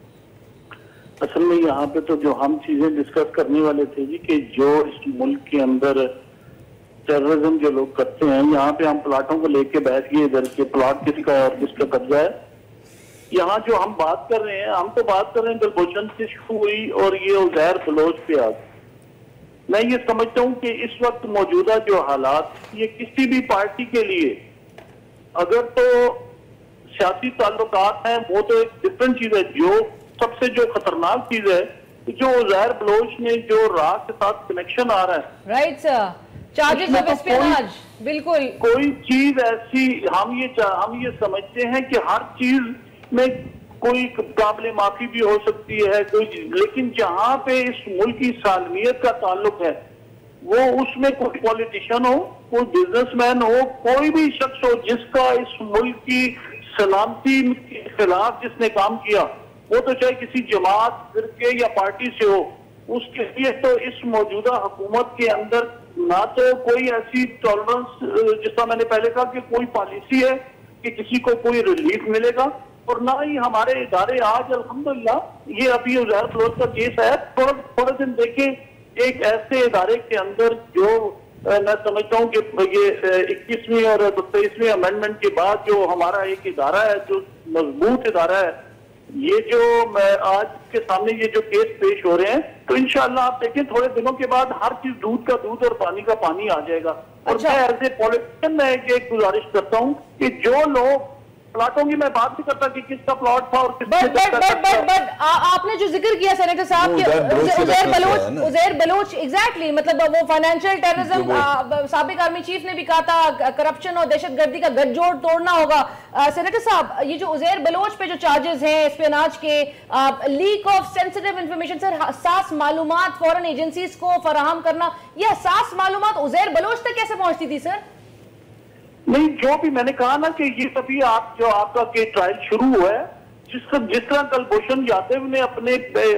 असल में यहाँ पे तो जो हम चीजें डिस्कस करने वाले थे जी, कि जो इस मुल्क के अंदर टेररिज्म जो लोग करते हैं, यहाँ पे हम प्लाटों को लेके बैठ गए इधर के प्लाट किसका है और किसका कब्जा है। यहाँ जो हम बात कर रहे हैं, हम तो बात कर रहे हैं गुलबशन से शुरू हुई और ये उज़ैर बलोच पे आ गई। मैं ये समझता हूँ कि इस वक्त मौजूदा जो हालात, ये किसी भी पार्टी के लिए अगर तो सियासी ताल्लुकात हैं वो तो एक डिफरेंट चीज है। जो सबसे जो खतरनाक चीज है, जो उज़ैर बलोच ने जो राज के साथ कनेक्शन आ रहा है, right sir, charges of espionage, बिल्कुल कोई चीज ऐसी हम ये हम ये समझते हैं कि हर चीज में कोई काबिल माफी भी हो सकती है कोई, लेकिन जहां पे इस मुल्क की सालमियत का ताल्लुक है, वो उसमें कोई पॉलिटिशियन हो, کوئی بزنس مین ہو, کوئی بھی شخص ہو جس کا اس ملک کی سلامتی کے خلاف جس نے کام کیا, وہ تو چاہے کسی جماعت, فرقے یا پارٹی سے ہو, اس کے لیے تو اس موجودہ حکومت کے اندر نہ تو کوئی ایسی ٹالرنس, جس طرح میں نے پہلے کہا کہ کوئی پالیسی ہے کہ کسی کو کوئی ریلیف ملے گا, اور نہ ہی ہمارے ادارے آج الحمدللہ, یہ ابھی عزیر بلوچ کا کیس ہے, تھوڑا تھوڑے دن دیکھیں ایک ایسے ادارے کے اندر جو میں سمجھتا ہوں کہ یہ اکیسویں اور تیئیسویں امینڈمنٹ کے بعد جو ہمارا ایک ادارہ ہے, جو مضبوط ادارہ ہے, یہ جو میں آج کے سامنے یہ جو کیس پیش ہو رہے ہیں, تو انشاءاللہ آپ دیکھیں تھوڑے دنوں کے بعد ہر چیز دودھ کا دودھ اور پانی کا پانی آ جائے گا. اور میں ایز اے پولیٹیشین میں ایک گزارش کرتا ہوں کہ جو لوگ پلاٹوں کی, میں بات نہیں کرتا کہ کس کا پلاٹ تھا اور کس but but but but but آپ نے جو ذکر کیا سینیٹر صاحب کہ عزیر بلوچ عزیر بلوچ ایگزیکٹلی مطلب وہ فائنینشیل ٹیررزم, سابق آرمی چیف نے بھی کہا تھا کرپشن اور دہشت گردی کا گٹھ جوڑ توڑنا ہوگا. سینیٹر صاحب, یہ جو عزیر بلوچ پہ جو چارجز ہیں اسپیناج کے, leak of sensitive information, sir حساس معلومات فورن ایجنسیز کو فراہم کرنا, یہ حساس معلومات عزیر بلوچ تک کیسے پہنچتی تھی سر؟ نہیں, جو بھی میں نے کہا نا کہ یہ سبھی آپ جو آپ کا کہ ٹرائل شروع ہوا ہے, جس جس طرح کلبھوشن یادو نے اپنے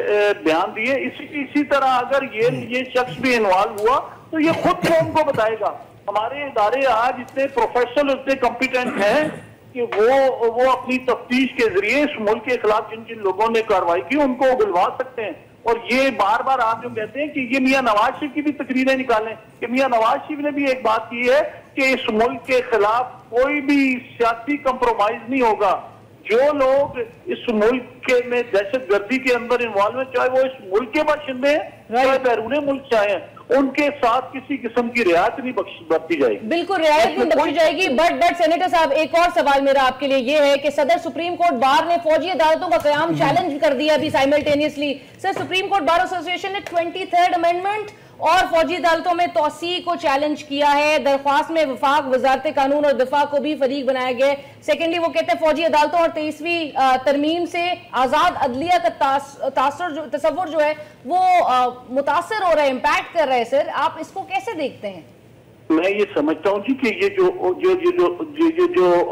بیان دیے, اسی اسی طرح اگر یہ یہ شخص بھی انوالو ہوا تو یہ خود قوم کو بتائے گا. ہمارے ادارے آج اتنے پروفیشنل, اتنے کمپیٹنٹ ہیں کہ وہ وہ اپنی تفتیش کے ذریعے اس ملک کے خلاف جن جن لوگوں نے کارروائی کی ان کو اگلوا سکتے ہیں. اور یہ بار بار آپ جو کہتے ہیں کہ یہ میاں نواز شریف کی بھی تقریریں نکالیں, کہ میاں نواز شریف نے بھی ایک بات کی ہے کہ اس ملک کے خلاف کوئی بھی سیاسی کمپرومائز نہیں ہوگا. جو لوگ اس ملک کے میں دہشت گردی کے اندر انوالو ہیں, چاہے وہ اس ملک کے باشندے ہیں چاہے بیرون ملک چاہے ہیں, ان کے ساتھ کسی قسم کی رعایت نہیں برتی جائے گی. بالکل رعایت نہیں برتی جائے گی. بٹ بٹ سینیٹر صاحب, ایک اور سوال میرا آپ کے لیے یہ ہے کہ صدر سپریم کورٹ بار نے فوجی عدالتوں کا قیام چیلنج کر دیا ابھی simultaneously. Sir, supreme court bar association نے ٹوینٹی تھرڈ امینڈمنٹ اور فوجی عدالتوں میں توسیع کو چیلنج کیا ہے. درخواست میں وفاق وزارت قانون اور دفاع کو بھی فریق بنایا گیا ہے. سیکنڈلی وہ کہتے ہیں فوجی عدالتوں اور تیئیسویں ترمیم سے آزاد عدلیہ کا تاثر تصور جو ہے وہ متاثر ہو رہا ہے, امپیکٹ کر رہا ہے. سر, آپ اس کو کیسے دیکھتے ہیں؟ میں یہ سمجھتا ہوں جی کہ یہ جو جو جو جو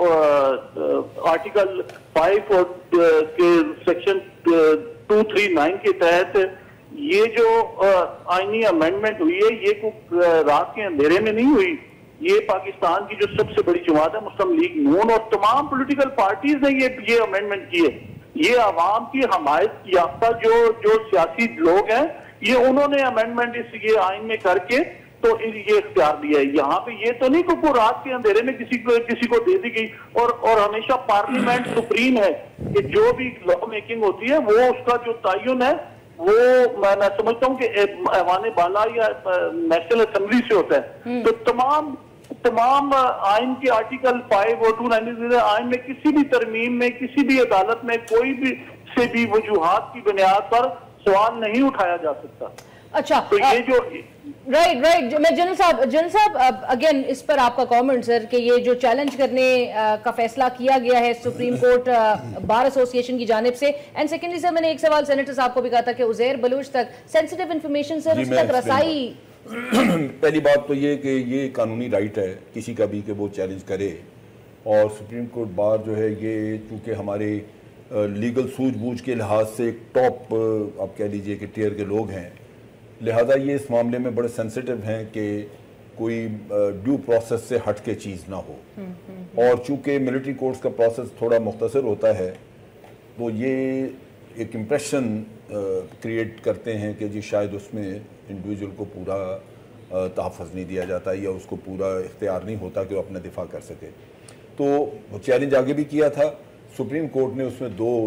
جو آرٹیکل فائیو اور کے سیکشن ٹو تھری نائن کے تحت یہ جو آئینی امینڈمنٹ ہوئی ہے, یہ کوئی رات کے اندھیرے میں نہیں ہوئی. یہ پاکستان کی جو سب سے بڑی جماعت ہے مسلم لیگ نون اور تمام پولیٹیکل پارٹیز نے یہ یہ امینڈمنٹ کی ہے. یہ عوام کی حمایت یافتہ جو جو سیاسی لوگ ہیں, یہ انہوں نے امینڈمنٹ اس یہ آئین میں کر کے تو یہ اختیار دیا ہے. یہاں پہ یہ تو نہیں کہ کوئی رات کے اندھیرے میں کسی کو کسی کو دے دی گئی. اور اور ہمیشہ پارلیمنٹ سپریم ہے کہ جو بھی لا میکنگ ہوتی ہے وہ اس کا جو تعین ہے وہ میں سمجھتا ہوں کہ ایوان بالا یا نیشنل اسمبلی سے ہوتا ہے. تو تمام تمام آئین کے آرٹیکل فائیو اور ٹو نائنٹی آئین میں کسی بھی ترمیم میں کسی بھی عدالت میں کوئی بھی سے بھی وجوہات کی بنیاد پر سوال نہیں اٹھایا جا سکتا. اچھا, تو یہ جو رائٹ رائٹ میں جنرل صاحب جنرل صاحب اگین اس پر آپ کا کامنٹ سر کہ یہ جو چیلنج کرنے کا فیصلہ کیا گیا ہے سپریم کورٹ بار ایسوسی ایشن کی جانب سے. اینڈ سیکنڈلی سر, میں نے ایک سوال سینیٹر صاحب کو بھی کہا تھا کہ عزیر بلوچ تک سینسٹیو انفارمیشن سر اس تک رسائی. پہلی بات تو یہ کہ یہ قانونی رائٹ ہے کسی کا بھی کہ وہ چیلنج کرے, اور سپریم کورٹ بار جو ہے یہ چونکہ ہمارے لیگل سوجھ بوجھ کے لحاظ سے ایک ٹاپ آپ کہہ لیجئے کہ ٹیئر کے لوگ ہیں, لہذا یہ اس معاملے میں بڑے سینسیٹیو ہیں کہ کوئی ڈیو پروسیس سے ہٹ کے چیز نہ ہو. اور چونکہ ملٹری کورٹس کا پروسیس تھوڑا مختصر ہوتا ہے تو یہ ایک امپریشن کریٹ کرتے ہیں کہ جی شاید اس میں انڈیویجول کو پورا تحفظ نہیں دیا جاتا یا اس کو پورا اختیار نہیں ہوتا کہ وہ اپنا دفاع کر سکے. تو وہ چیلنج آگے بھی کیا تھا. سپریم کورٹ نے اس میں دو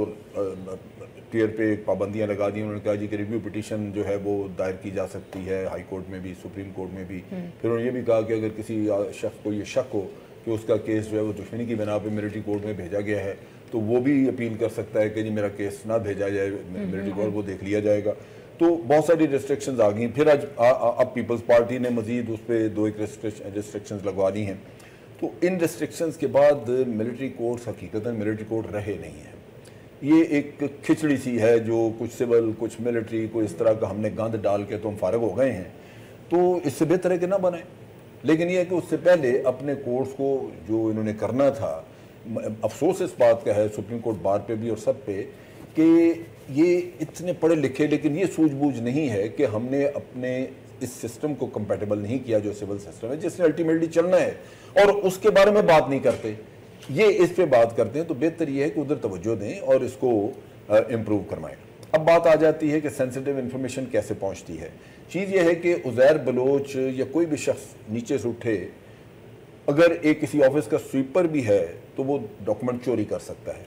ٹیئر پہ پابندیاں لگا دی. انہوں نے کہا جی کہ ریویو پٹیشن جو ہے وہ دائر کی جا سکتی ہے ہائی کورٹ میں بھی, سپریم کورٹ میں بھی. پھر انہوں نے یہ بھی کہا کہ اگر کسی شخص کو یہ شک ہو کہ اس کا کیس جو ہے وہ دشمنی کی بنا پہ ملٹری کورٹ میں بھیجا گیا ہے تو وہ بھی اپیل کر سکتا ہے کہ جی میرا کیس نہ بھیجا جائے ملٹری کورٹ, وہ دیکھ لیا جائے گا. تو بہت ساری ریسٹرکشنز آ گئیں. پھر آج اب پیپلز پارٹی نے مزید اس پہ دو ایک ریسٹرکشنز لگوا دی ہیں. تو ان ریسٹرکشنز کے بعد ملٹری کورٹس حقیقتاً ملٹری کورٹ رہے نہیں ہیں. یہ ایک کھچڑی سی ہے جو کچھ سول کچھ ملٹری کو اس طرح کا ہم نے گند ڈال کے تو ہم فارغ ہو گئے ہیں. تو اس سے بہتر ہے کہ نہ بنائیں. لیکن یہ ہے کہ اس سے پہلے اپنے کورس کو جو انہوں نے کرنا تھا، افسوس اس بات کا ہے سپریم کورٹ بار پہ بھی اور سب پہ، کہ یہ اتنے پڑھے لکھے لیکن یہ سوجھ بوجھ نہیں ہے کہ ہم نے اپنے اس سسٹم کو کمپیٹیبل نہیں کیا جو سول سسٹم ہے جس نے الٹیمیٹلی چلنا ہے، اور اس کے بارے میں بات نہیں کرتے، یہ اس پہ بات کرتے ہیں. تو بہتر یہ ہے کہ ادھر توجہ دیں اور اس کو امپروو کروائیں. اب بات آ جاتی ہے کہ سینسیٹیو انفارمیشن کیسے پہنچتی ہے. چیز یہ ہے کہ عزیر بلوچ یا کوئی بھی شخص نیچے سے اٹھے، اگر ایک کسی آفس کا سویپر بھی ہے تو وہ ڈاکومنٹ چوری کر سکتا ہے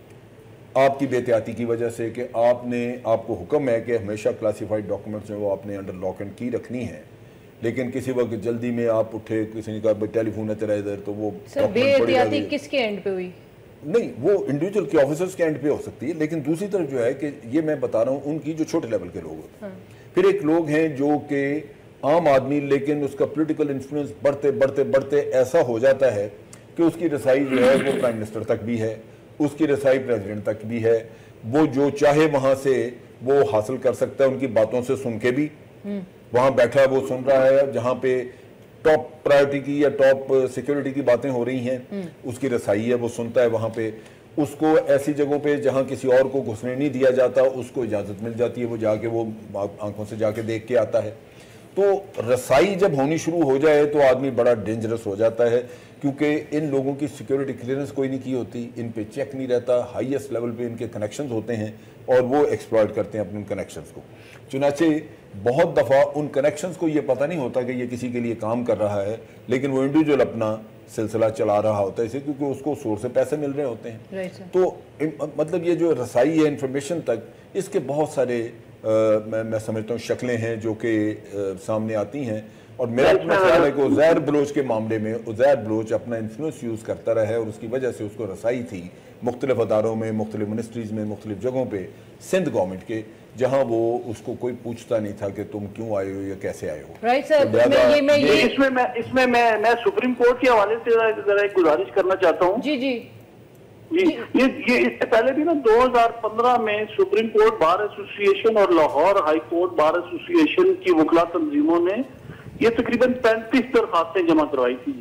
آپ کی بے احتیاطی کی وجہ سے، کہ آپ نے آپ کو حکم ہے کہ ہمیشہ کلاسیفائڈ ڈاکومنٹس جو وہ آپ نے انڈر لاک اینڈ کی رکھنی ہے، لیکن کسی وقت جلدی میں آپ اٹھے، کسی نے کہا ٹیلی فون ہے تیرا ادھر، تو وہ سر بے احتیاطی کس کے اینڈ پہ ہوئی؟ نہیں، وہ انڈیویجول کے آفیسرز کے اینڈ پہ ہو سکتی ہے، لیکن دوسری طرف جو ہے کہ یہ میں بتا رہا ہوں ان کی جو چھوٹے لیول کے لوگ ہوتے ہیں. پھر ایک لوگ ہیں جو کہ عام آدمی، لیکن اس کا پولیٹیکل انفلوئنس بڑھتے بڑھتے بڑھتے ایسا ہو جاتا ہے کہ اس کی رسائی جو ہے وہ پرائم منسٹر تک بھی ہے، اس کی رسائی پریزیڈنٹ تک بھی ہے، وہ جو چاہے وہاں سے وہ حاصل کر سکتا ہے، ان کی باتوں سے سن کے بھی وہاں بیٹھا وہ سن رہا ہے، جہاں پہ ٹاپ پرائیورٹی کی یا ٹاپ سیکیورٹی کی باتیں ہو رہی ہیں اس کی رسائی ہے، وہ سنتا ہے وہاں پہ. اس کو ایسی جگہوں پہ جہاں کسی اور کو گھسنے نہیں دیا جاتا اس کو اجازت مل جاتی ہے، وہ جا کے وہ آنکھوں سے جا کے دیکھ کے آتا ہے. تو رسائی جب ہونی شروع ہو جائے تو آدمی بڑا ڈینجرس ہو جاتا ہے، کیونکہ ان لوگوں کی سیکیورٹی کلیئرنس کوئی نہیں کی ہوتی، ان پہ چیک نہیں رہتا، ہائیسٹ لیول پہ ان کے کنیکشنز ہوتے ہیں اور وہ ایکسپلائٹ کرتے ہیں اپنے کنیکشنز کو. چنانچہ بہت دفعہ ان کنیکشنز کو یہ پتہ نہیں ہوتا کہ یہ کسی کے لیے کام کر رہا ہے، لیکن وہ انڈیویجول اپنا سلسلہ چلا رہا ہوتا ہے اسے، کیونکہ اس کو سورس سے پیسے مل رہے ہوتے ہیں. تو مطلب یہ جو رسائی ہے انفارمیشن تک، اس کے بہت سارے میں سمجھتا ہوں شکلیں ہیں جو کہ سامنے آتی ہیں. اور میرا اپنا خیال ہے کہ عزیر بلوچ کے معاملے میں عزیر بلوچ اپنا انفلوئنس یوز کرتا رہا ہے اور اس کی وجہ سے اس کو رسائی تھی مختلف اداروں میں، مختلف منسٹریز میں، مختلف جگہوں پہ سندھ گورنمنٹ کے، جہاں وہ اس کو کوئی پوچھتا نہیں تھا کہ تم کیوں آئے ہو یا کیسے آئے ہو. رائٹ سر، اس میں میں اس میں میں میں سپریم کورٹ کے حوالے سے ذرا ایک گزارش کرنا چاہتا ہوں. جی جی جی یہ یہ اس سے پہلے بھی نا دو ہزار پندرہ میں سپریم کورٹ بار ایسوسی ایشن اور لاہور ہائی کورٹ بار ایسوسی ایشن کی وکلا تنظیموں نے یہ تقریباً پینتیس درخواستیں جمع کروائی تھی.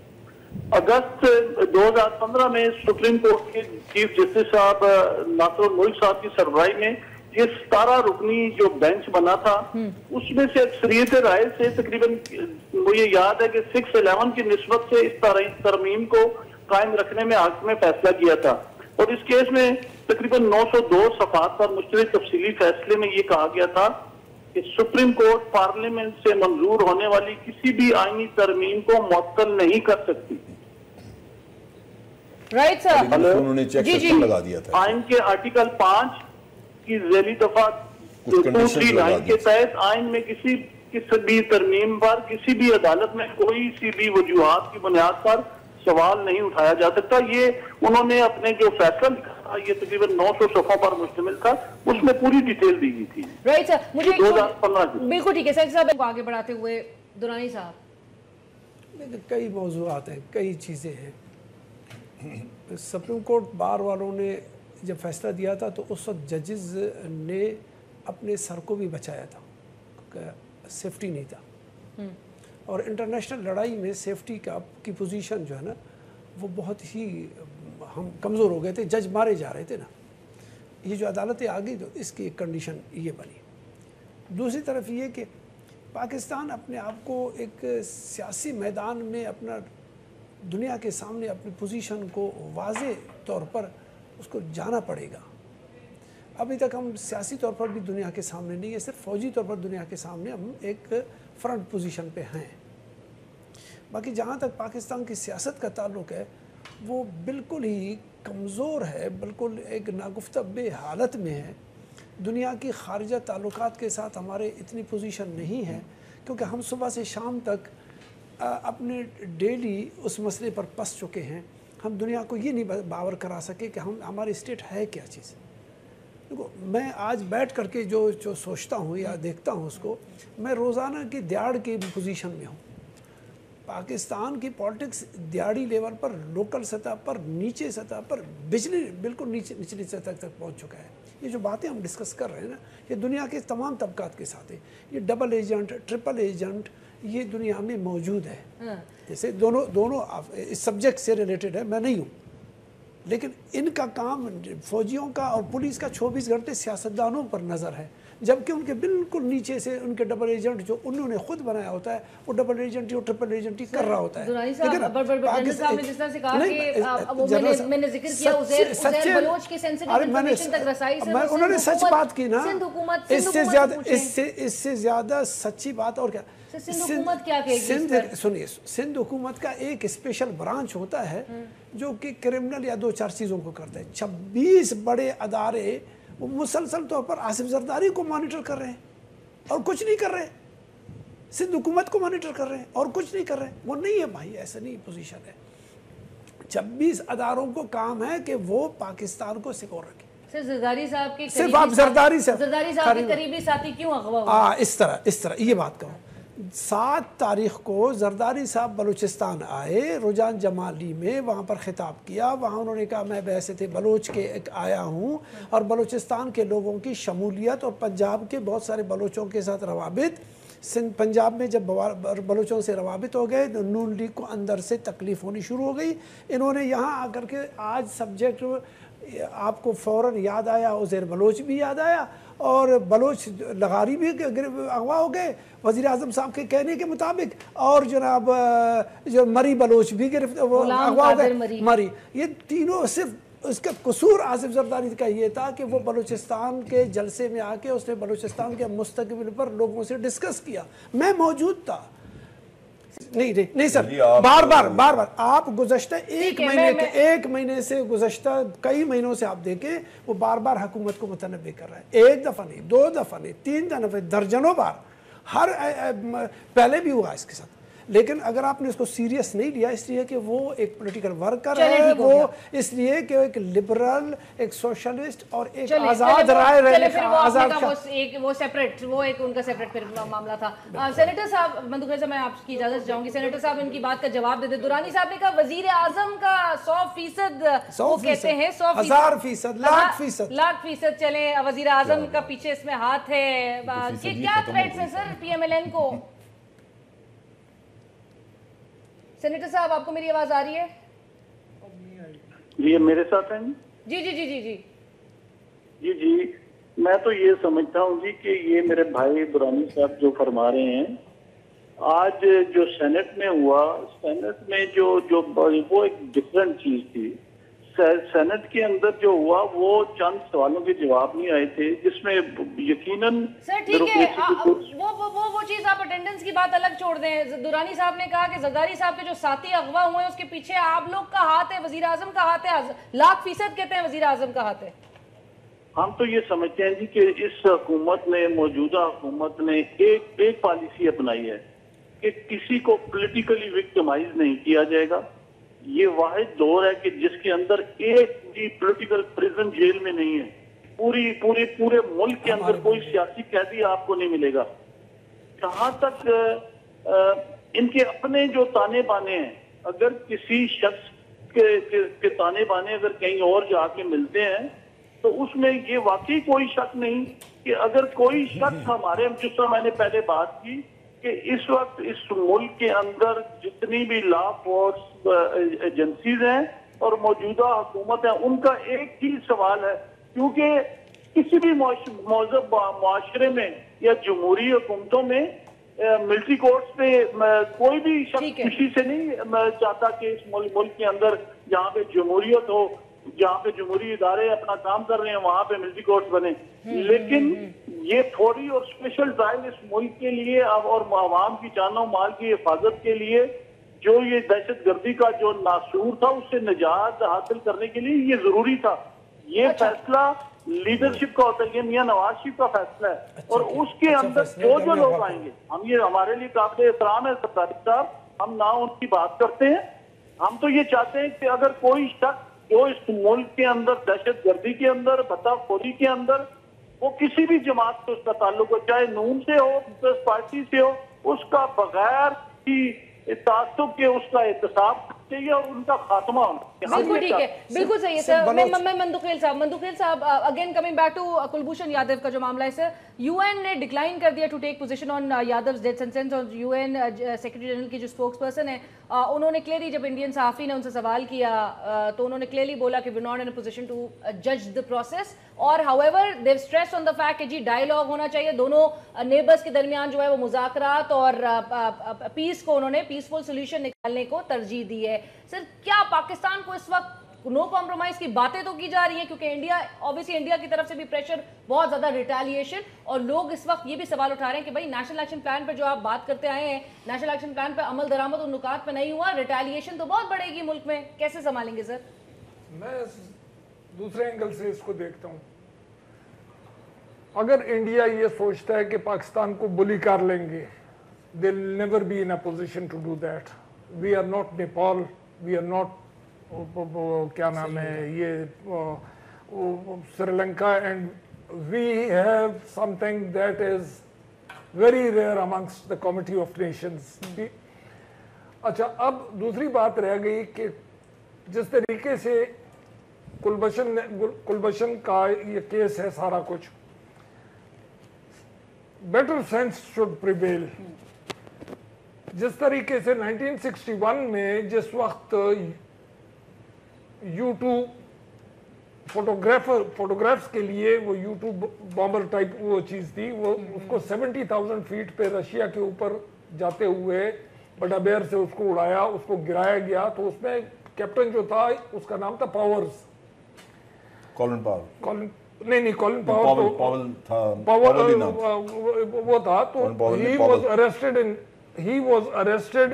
اگست دو ہزار پندرہ میں سپریم کورٹ کے چیف جسٹس صاحب ناصر الملک صاحب کی سربراہی میں یہ ستارہ رکنی جو بینچ بنا تھا اس میں سے اکثریت رائے سے تقریباً مجھے یاد ہے کہ سکس الیون کی نسبت سے اس ترمیم کو قائم رکھنے میں حق میں فیصلہ کیا تھا. اور اس کیس میں تقریباً نو سو دو صفحات پر مشتمل تفصیلی فیصلے میں یہ کہا گیا تھا کہ سپریم کورٹ پارلیمنٹ سے منظور ہونے والی کسی بھی آئینی ترمیم کو معطل نہیں کر سکتی. رائٹ سر، انہوں نے چیک سسٹم لگا دیا تھا. آئین کے آرٹیکل پانچ کی ذیلی دفعہ ٹو تھری نائن کے تحت آئین میں کسی کسی بھی ترمیم پر کسی بھی عدالت میں کوئی سی بھی وجوہات کی بنیاد پر سوال نہیں اٹھایا جا سکتا. یہ انہوں نے اپنے جو فیصلہ لکھا تھا یہ تقریباً نو سو صفحوں پر مشتمل تھا، اس میں پوری ڈیٹیل دی گئی تھی. رائٹ سر، مجھے دو ہزار پندرہ بالکل ٹھیک ہے سر صاحب، آگے بڑھاتے ہوئے درانی صاحب. کئی موضوعات ہیں، کئی چیزیں ہیں. سپریم کورٹ بار والوں نے جب فیصلہ دیا تھا تو اس وقت ججز نے اپنے سر کو بھی بچایا تھا کہ سیفٹی نہیں تھا، اور انٹرنیشنل لڑائی میں سیفٹی کا کی پوزیشن جو ہے نا وہ بہت ہی ہم کمزور ہو گئے تھے، جج مارے جا رہے تھے نا. یہ جو عدالتیں آ گئی تو اس کی ایک کنڈیشن یہ بنی. دوسری طرف یہ کہ پاکستان اپنے آپ کو ایک سیاسی میدان میں اپنا دنیا کے سامنے اپنی پوزیشن کو واضح طور پر اس کو جانا پڑے گا. ابھی تک ہم سیاسی طور پر بھی دنیا کے سامنے نہیں ہے، صرف فوجی طور پر دنیا کے سامنے ہم ایک فرنٹ پوزیشن پہ ہیں. باقی جہاں تک پاکستان کی سیاست کا تعلق ہے وہ بالکل ہی کمزور ہے، بالکل ایک ناگفتہ بے حالت میں ہے. دنیا کی خارجہ تعلقات کے ساتھ ہمارے اتنی پوزیشن نہیں ہے، کیونکہ ہم صبح سے شام تک اپنے ڈیلی اس مسئلے پر پس چکے ہیں. ہم دنیا کو یہ نہیں باور کرا سکے کہ ہم ہماری اسٹیٹ ہے کیا چیز. دیکھو میں آج بیٹھ کر کے جو جو سوچتا ہوں یا دیکھتا ہوں اس کو، میں روزانہ کی دیاڑ کی پوزیشن میں ہوں. پاکستان کی پالیٹکس دیاڑی لیول پر، لوکل سطح پر، نیچے سطح پر بجلی بالکل نیچے نچلی سطح تک پہنچ چکا ہے. یہ جو باتیں ہم ڈسکس کر رہے ہیں نا، یہ دنیا کے تمام طبقات کے ساتھ ہے. یہ ڈبل ایجنٹ، ٹرپل ایجنٹ، یہ دنیا میں موجود ہے. جیسے دونوں دونوں اس سبجیکٹ سے ریلیٹڈ ہے, میں نہیں ہوں, لیکن ان کا کام فوجیوں کا اور پولیس کا چوبیس گھنٹے سیاستدانوں پر نظر ہے, جبکہ ان کے بالکل نیچے سے ان کے ڈبل ایجنٹ جو انہوں نے خود بنایا ہوتا ہے وہ ڈبل ایجنٹی اور ٹرپل ایجنٹی کر رہا ہوتا ہے. درانی صاحب جنرل صاحب نے جس طرح سے کہا کہ میں نے ذکر کیا عزیر بلوچ کی سینسٹیو انفارمیشن تک رسائی سے انہوں نے سچ بات کی نا, سندھ حکومت اس سے زیادہ اس سے اس سے زیادہ سچی بات اور کیا. سندھ حکومت کیا کہے گی؟ سندھ سنیے, سندھ حکومت کا ایک اسپیشل برانچ ہوتا ہے جو کہ کرمنل یا دو چار چیزوں کو کرتا ہے. چھبیس بڑے ادارے وہ مسلسل طور پر آصف زرداری کو مانیٹر کر رہے ہیں اور کچھ نہیں کر رہے. سندھ حکومت کو مانیٹر کر رہے ہیں اور کچھ نہیں کر رہے. وہ نہیں ہے بھائی, ایسا نہیں پوزیشن ہے. چھبیس اداروں کو کام ہے کہ وہ پاکستان کو سیکور رکھے. صرف زرداری صاحب کے صرف آپ زرداری صاحب زرداری صاحب کے قریبی ساتھی کیوں اغوا ہوئے؟ ہاں اس طرح اس طرح یہ بات کہوں. سات تاریخ کو زرداری صاحب بلوچستان آئے رجان جمالی میں, وہاں پر خطاب کیا. وہاں انہوں نے کہا میں بحیثیت بلوچ کے ایک آیا ہوں اور بلوچستان کے لوگوں کی شمولیت اور پنجاب کے بہت سارے بلوچوں کے ساتھ روابط, سندھ پنجاب میں جب بلوچوں سے روابط ہو گئے نون لیگ کو اندر سے تکلیف ہونی شروع ہو گئی. انہوں نے یہاں آ کر کے آج سبجیکٹ آپ کو فوراً یاد آیا, عزیر بلوچ بھی یاد آیا اور بلوچ لغاری بھی اغوا ہو گئے وزیر اعظم صاحب کے کہنے کے مطابق, اور جناب جو مری بلوچ بھی گرفت اغوا ہو گئے مری. یہ تینوں صرف اس کا قصور آصف زرداری کا یہ تھا کہ وہ بلوچستان کے جلسے میں آ کے اس نے بلوچستان کے مستقبل پر لوگوں سے ڈسکس کیا. میں موجود تھا. نہیں نہیں نہیں سر, بار بار بار بار آپ گزشتہ ایک مہینے کے ایک مہینے سے گزشتہ کئی مہینوں سے آپ دیکھیں وہ بار بار حکومت کو متنبع کر رہا ہے. ایک دفعہ نہیں, دو دفعہ نہیں, تین دفعہ, درجنوں بار, ہر پہلے بھی ہوا اس کے ساتھ. لیکن اگر آپ نے اس کو سیریس نہیں لیا اس لیے کہ وہ ایک پولیٹیکل ورکر ہے, وہ اس لیے کہ ایک لبرل, ایک سوشلسٹ اور ایک آزاد رائے رہنے کا آزاد وہ سیپریٹ وہ ایک ان کا سیپریٹ پھر معاملہ تھا. سینیٹر صاحب مندوقی صاحب میں آپ کی اجازت چاہوں گی. سینیٹر صاحب ان کی بات کا جواب دے دیں. درانی صاحب نے کہا وزیر اعظم کا سو فیصد وہ کہتے ہیں سو ہزار فیصد لاکھ فیصد لاکھ فیصد چلے وزیر اعظم کا پیچھے اس میں ہاتھ ہے. کیا تھریٹس ہیں sir P M L N کو؟ سینیٹر صاحب آپ کو میری آواز آ رہی ہے؟ جی یہ میرے ساتھ ہیں جی جی جی جی جی جی جی میں تو یہ سمجھتا ہوں جی کہ یہ میرے بھائی درانی صاحب جو فرما رہے ہیں, آج جو سینٹ میں ہوا, سینٹ میں جو جو وہ ایک ڈفرنٹ چیز تھی. سینٹ کے اندر جو ہوا وہ چند سوالوں کے جواب نہیں آئے تھے جس میں یقیناً سر ٹھیک ہے وہ وہ وہ چیز آپ اٹینڈنس کی بات الگ چھوڑ دیں. درانی صاحب نے کہا کہ زرداری صاحب کے جو ساتھی اغوا ہوئے ہیں اس کے پیچھے آپ لوگ کا ہاتھ ہے, وزیر اعظم کا ہاتھ ہے, لاکھ فیصد کہتے ہیں وزیر اعظم کا ہاتھ ہے. ہم تو یہ سمجھتے ہیں جی کہ اس حکومت نے, موجودہ حکومت نے ایک ایک پالیسی اپنائی ہے کہ کسی کو پولیٹیکلی وکٹمائز نہیں کیا جائے گا. یہ واحد دور ہے کہ جس کے اندر ایک بھی پولیٹیکل پریزن جیل میں نہیں ہے. پوری پوری پورے ملک کے اندر کوئی سیاسی قیدی آپ کو نہیں ملے گا. جہاں تک ان کے اپنے جو تانے بانے ہیں, اگر کسی شخص کے تانے بانے اگر کہیں اور جا کے ملتے ہیں تو اس میں یہ واقعی کوئی شک نہیں کہ اگر کوئی شخص ہمارے, جس طرح میں نے پہلے بات کی کہ اس وقت اس ملک کے اندر جتنی بھی لا فورس ایجنسیز ہیں اور موجودہ حکومت ہے, ان کا ایک ہی سوال ہے, کیونکہ کسی بھی مہذب معاشرے میں یا جمہوری حکومتوں میں ملٹری کورٹس پہ کوئی بھی شخص خوشی سے نہیں چاہتا کہ اس ملک کے اندر جہاں پہ جمہوریت ہو, جہاں پہ جمہوری ادارے اپنا کام کر رہے ہیں وہاں پہ ملٹری کورٹس بنے. لیکن یہ تھوڑی اور اسپیشل ڈرائیو اس ملک کے لیے اور عوام کی جان و مال کی حفاظت کے لیے جو یہ دہشت گردی کا جو ناسور تھا اس سے نجات حاصل کرنے کے لیے یہ ضروری تھا. یہ فیصلہ لیڈرشپ کا ہوتا ہے, یہ میاں نواز شریف کا فیصلہ ہے, اور اس کے اندر جو جو لوگ آئیں گے, ہم یہ ہمارے لیے قابل احترام ہے سرداری صاحب, ہم نہ ان کی بات کرتے ہیں. ہم تو یہ چاہتے ہیں کہ اگر کوئی شخص جو اس ملک کے اندر دہشت گردی کے اندر, بتا خوری کے اندر, وہ کسی بھی جماعت سے اس کا تعلق ہو, چاہے نون سے ہو, پیپلز پارٹی سے ہو, اس کا بغیر کی تعصب کے اس کا احتساب چاہیے اور ان کا خاتمہ ہونا چاہیے. بالکل ٹھیک ہے, بالکل صحیح ہے سر. میں مندوخیل صاحب مندوخیل صاحب again coming back to Kulbhushan Yadav کا جو معاملہ ہے سر, یو این نے ڈکلائن کر دیا to take position on Yadav's death sentence, اور یو این سیکرٹری جنرل کی جو اسپوکس پرسن ہے انہوں نے کلیئرلی, جب انڈین صحافی نے ان سے سوال کیا تو انہوں نے کلیئرلی بولا کہ we not in position to جج دا پروسیس, اور however they stress on the fact کہ جی ڈائیلاگ ہونا چاہیے دونوں نیبرز کے درمیان, جو ہے وہ مذاکرات اور پیس کو, انہوں نے پیسفل سولوشن نکالنے کو ترجیح دی ہے. سر کیا پاکستان کو اس وقت نو کمپرومائز کی باتیں تو کی جا رہی ہیں, کیونکہ انڈیا obviously انڈیا کی طرف سے بھی پریشر بہت زیادہ, ریٹیلیشن, اور لوگ اس وقت یہ بھی سوال اٹھا رہے ہیں کہ بھائی نیشنل ایکشن پلان پہ جو آپ بات کرتے آئے ہیں, نیشنل ایکشن پلان پہ عمل درآمد اور نکات پہ نہیں ہوا, ریٹیلیشن تو بہت بڑھے گی ملک میں, کیسے سنبھالیں گے سر؟ میں دوسرے اینگل سے اس کو دیکھتا ہوں. اگر انڈیا یہ سوچتا ہے کہ پاکستان کو بلی کر لیں گے, they will never be in a position to do that. We are not Nepal, we are not کیا نام ہے یہ Sri Lanka, and we have something that is very rare amongst the Committee of Nations. اچھا, اب دوسری بات رہ گئی کہ جس طریقے سے کلبھشن کلبھشن کا یہ کیس ہے سارا کچھ, بیٹر سینس شوڈ پریویل. جس طریقے سے نائنٹین سکسٹی ون میں جس وقت یو ٹو فوٹوگرافر فوٹوگرافس کے لیے وہ یو ٹو بامبر ٹائپ وہ چیز تھی, وہ اس کو سیونٹی تھاؤزینڈ فیٹ پہ رشیا کے اوپر جاتے ہوئے بڑا بیر سے اس کو اڑایا, اس کو گرایا گیا. تو اس میں کیپٹن جو تھا اس کا نام تھا پاورز, کولن پاور, کولن نہیں نہیں کولن پاور تو پاول تھا, پاور وہ تھا. تو he was arrested in he was arrested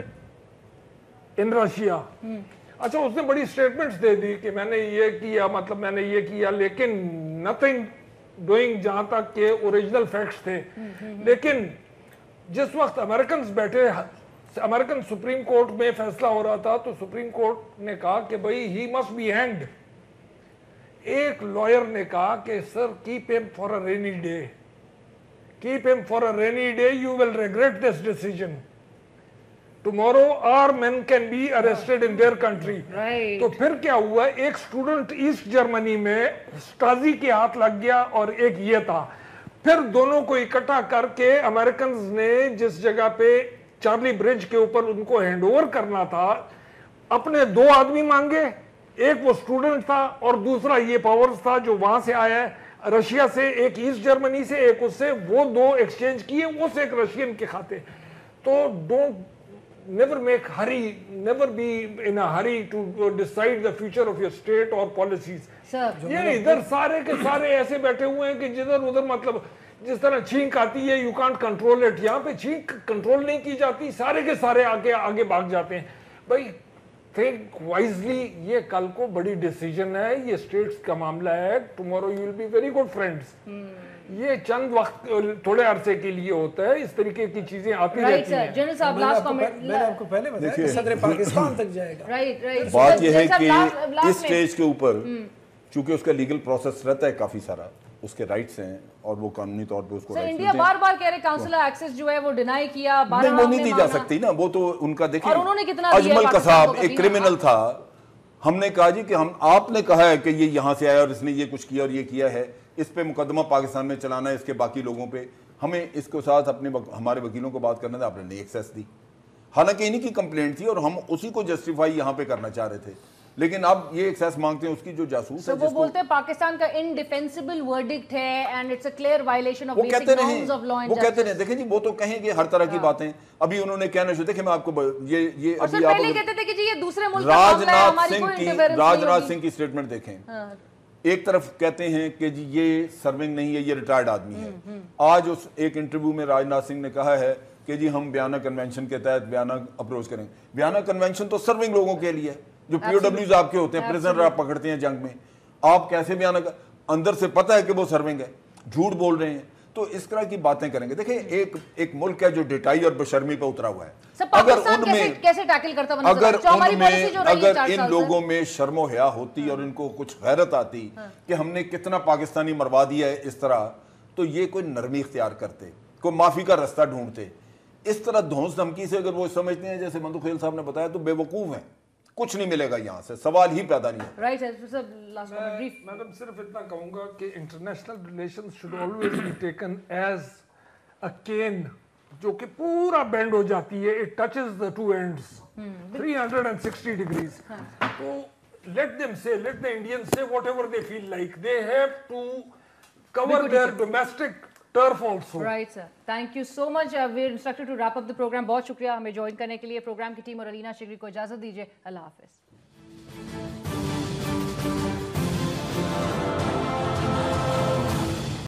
in Russia. اچھا, اس نے بڑی سٹیٹمنٹس دے دی کہ میں نے یہ کیا, مطلب میں نے یہ کیا, لیکن نتھنگ ڈوئنگ جہاں تک کہ اوریجنل فیکٹس تھے. لیکن جس وقت امریکنز بیٹھے, امریکن سپریم کورٹ میں فیصلہ ہو رہا تھا, تو سپریم کورٹ نے کہا کہ بھائی ہی مسٹ بی ہینگڈ. ایک لائر نے کہا کہ sir keep him for a rainy day, keep him for a rainy day, you will regret this decision. Tomorrow our men can be arrested in their country. تو پھر کیا ہوا, ایک student asset Germany میں اسٹازی کے ہاتھ لگ گیا اور ایک یہ تھا. پھر دونوں کو اکٹھا کر کے امریکنز نے جس جگہ پہ چارلی برج کے اوپر ان کو ہینڈ اوور کرنا تھا, اپنے دو آدمی مانگے, ایک وہ اسٹوڈنٹ تھا اور دوسرا یہ پاورز تھا جو وہاں سے آیا ہے رشیا سے, ایک ایسٹ جرمنی سے, ایک اس سے, وہ دو ایکسچینج کیے, اس ایک رشین کے کھاتے. تو don't never make hurry, never be in a hurry to decide the future of your state or policies. یہ ادھر سارے کے سارے ایسے بیٹھے ہوئے ہیں کہ جدھر ادھر, مطلب جس طرح چھینک آتی ہے, you can't control it. یہاں پہ چھینک کنٹرول نہیں کی جاتی, سارے کے سارے آگے آگے بھاگ جاتے ہیں. بھائی think wisely, یہ کل کو بڑی ڈیسیجن ہے, یہ اسٹیٹس کا معاملہ ہے. tomorrow you will be very good friends. یہ چند وقت تھوڑے عرصے کے لیے ہوتا ہے, اس طریقے کی چیزیں آتی رہتی ہیں. جنرل صاحب لاسٹ کمنٹ, میں نے آپ کو پہلے بتایا کہ صدر پاکستان تک جائے گا. رائٹ رائٹ, بات یہ ہے کہ اس سٹیج کے اوپر چونکہ اس کا لیگل پروسیس رہتا ہے کافی سارا, اس کے رائٹس ہیں اور وہ قانونی طور پہ اس کو رائٹس ملتے ہیں. انڈیا بار بار کہہ رہے کاؤنسلر ایکسس جو ہے وہ ڈینائی کیا, نہیں وہ نہیں دی جا سکتی نا, وہ تو ان کا دیکھیں. اجمل قصاب ایک کرمنل تھا, ہم نے کہا جی کہ ہم آپ نے کہا ہے کہ یہ یہاں سے آیا اور اس نے یہ کچھ کیا اور یہ کیا ہے, اس پہ مقدمہ پاکستان میں چلانا ہے, اس کے باقی لوگوں پہ ہمیں اس کے ساتھ اپنے ہمارے وکیلوں کو بات کرنا تھا, آپ نے نہیں ایکسیس دی. حالانکہ انہی کی کمپلینٹ تھی اور ہم اسی کو جسٹیفائی یہاں پہ کرنا چاہ رہے تھے, لیکن اب یہ ایکسیس مانگتے ہیں اس کی جو جاسوس ہے. وہ بولتے ہیں پاکستان کا انڈیفینسبل ورڈکٹ ہے and it's a clear violation of basic norms of law and justice. وہ کہتے ہیں, دیکھیں جی وہ تو کہیں گے ہر طرح کی باتیں. ابھی انہوں نے کہنا شروع, دیکھیں میں آپ کو یہ یہ ابھی آپ پہلے کہتے تھے کہ جی یہ دوسرے ملک کا معاملہ ہے, ہماری کوئی انٹرفیرنس نہیں. راج ناتھ سنگھ کی سٹیٹمنٹ دیکھیں, ایک طرف کہتے ہیں کہ جی یہ سرونگ نہیں ہے, یہ ریٹائرڈ آدمی ہے. آج اس ایک انٹرویو میں راج ناتھ سنگھ نے کہا ہے کہ جی ہم بیانہ کنونشن کے تحت بیانہ اپروچ کریں. بیانہ کنونشن تو سرونگ لوگوں کے لیے, جو پی او ڈبلیوز آپ کے ہوتے ہیں, پریزنر آپ پکڑتے ہیں جنگ میں, آپ کیسے بیانہ اندر سے پتہ ہے کہ وہ سرونگ ہے, جھوٹ بول رہے ہیں. تو اس طرح کی باتیں کریں گے. دیکھیں ایک ایک ملک ہے جو ڈٹائی اور بشرمی پہ اترا ہوا ہے. اگر ان میں اگر ان میں اگر ان لوگوں میں شرم و حیا ہوتی اور ان کو کچھ غیرت آتی کہ ہم نے کتنا پاکستانی مروا دیا ہے اس طرح, تو یہ کوئی نرمی اختیار کرتے, کوئی معافی کا رستہ ڈھونڈتے. اس طرح دھونس دھمکی سے اگر وہ سمجھتے ہیں جیسے مندوخیل صاحب نے بتایا, تو بے وقوف ہیں. کچھ نہیں ملے گا یہاں سے, سوال ہی پیدا نہیں ہے. Right sir, last comment brief. Madam صرف اتنا کہوں گا کہ international relations should always be taken as a can جو کہ پورا بینڈ ہو جاتی ہے, it touches the two ends three hundred sixty degrees. تو let them say, let the Indians say whatever they feel like. They have to cover their domestic turf also. Right sir, thank you so much. uh, we're instructed to wrap up the program. بہت شکریہ ہمیں join کرنے کے لیے. Programme کی team اور علینا شگری کو اجازت دیجیے. اللہ حافظ.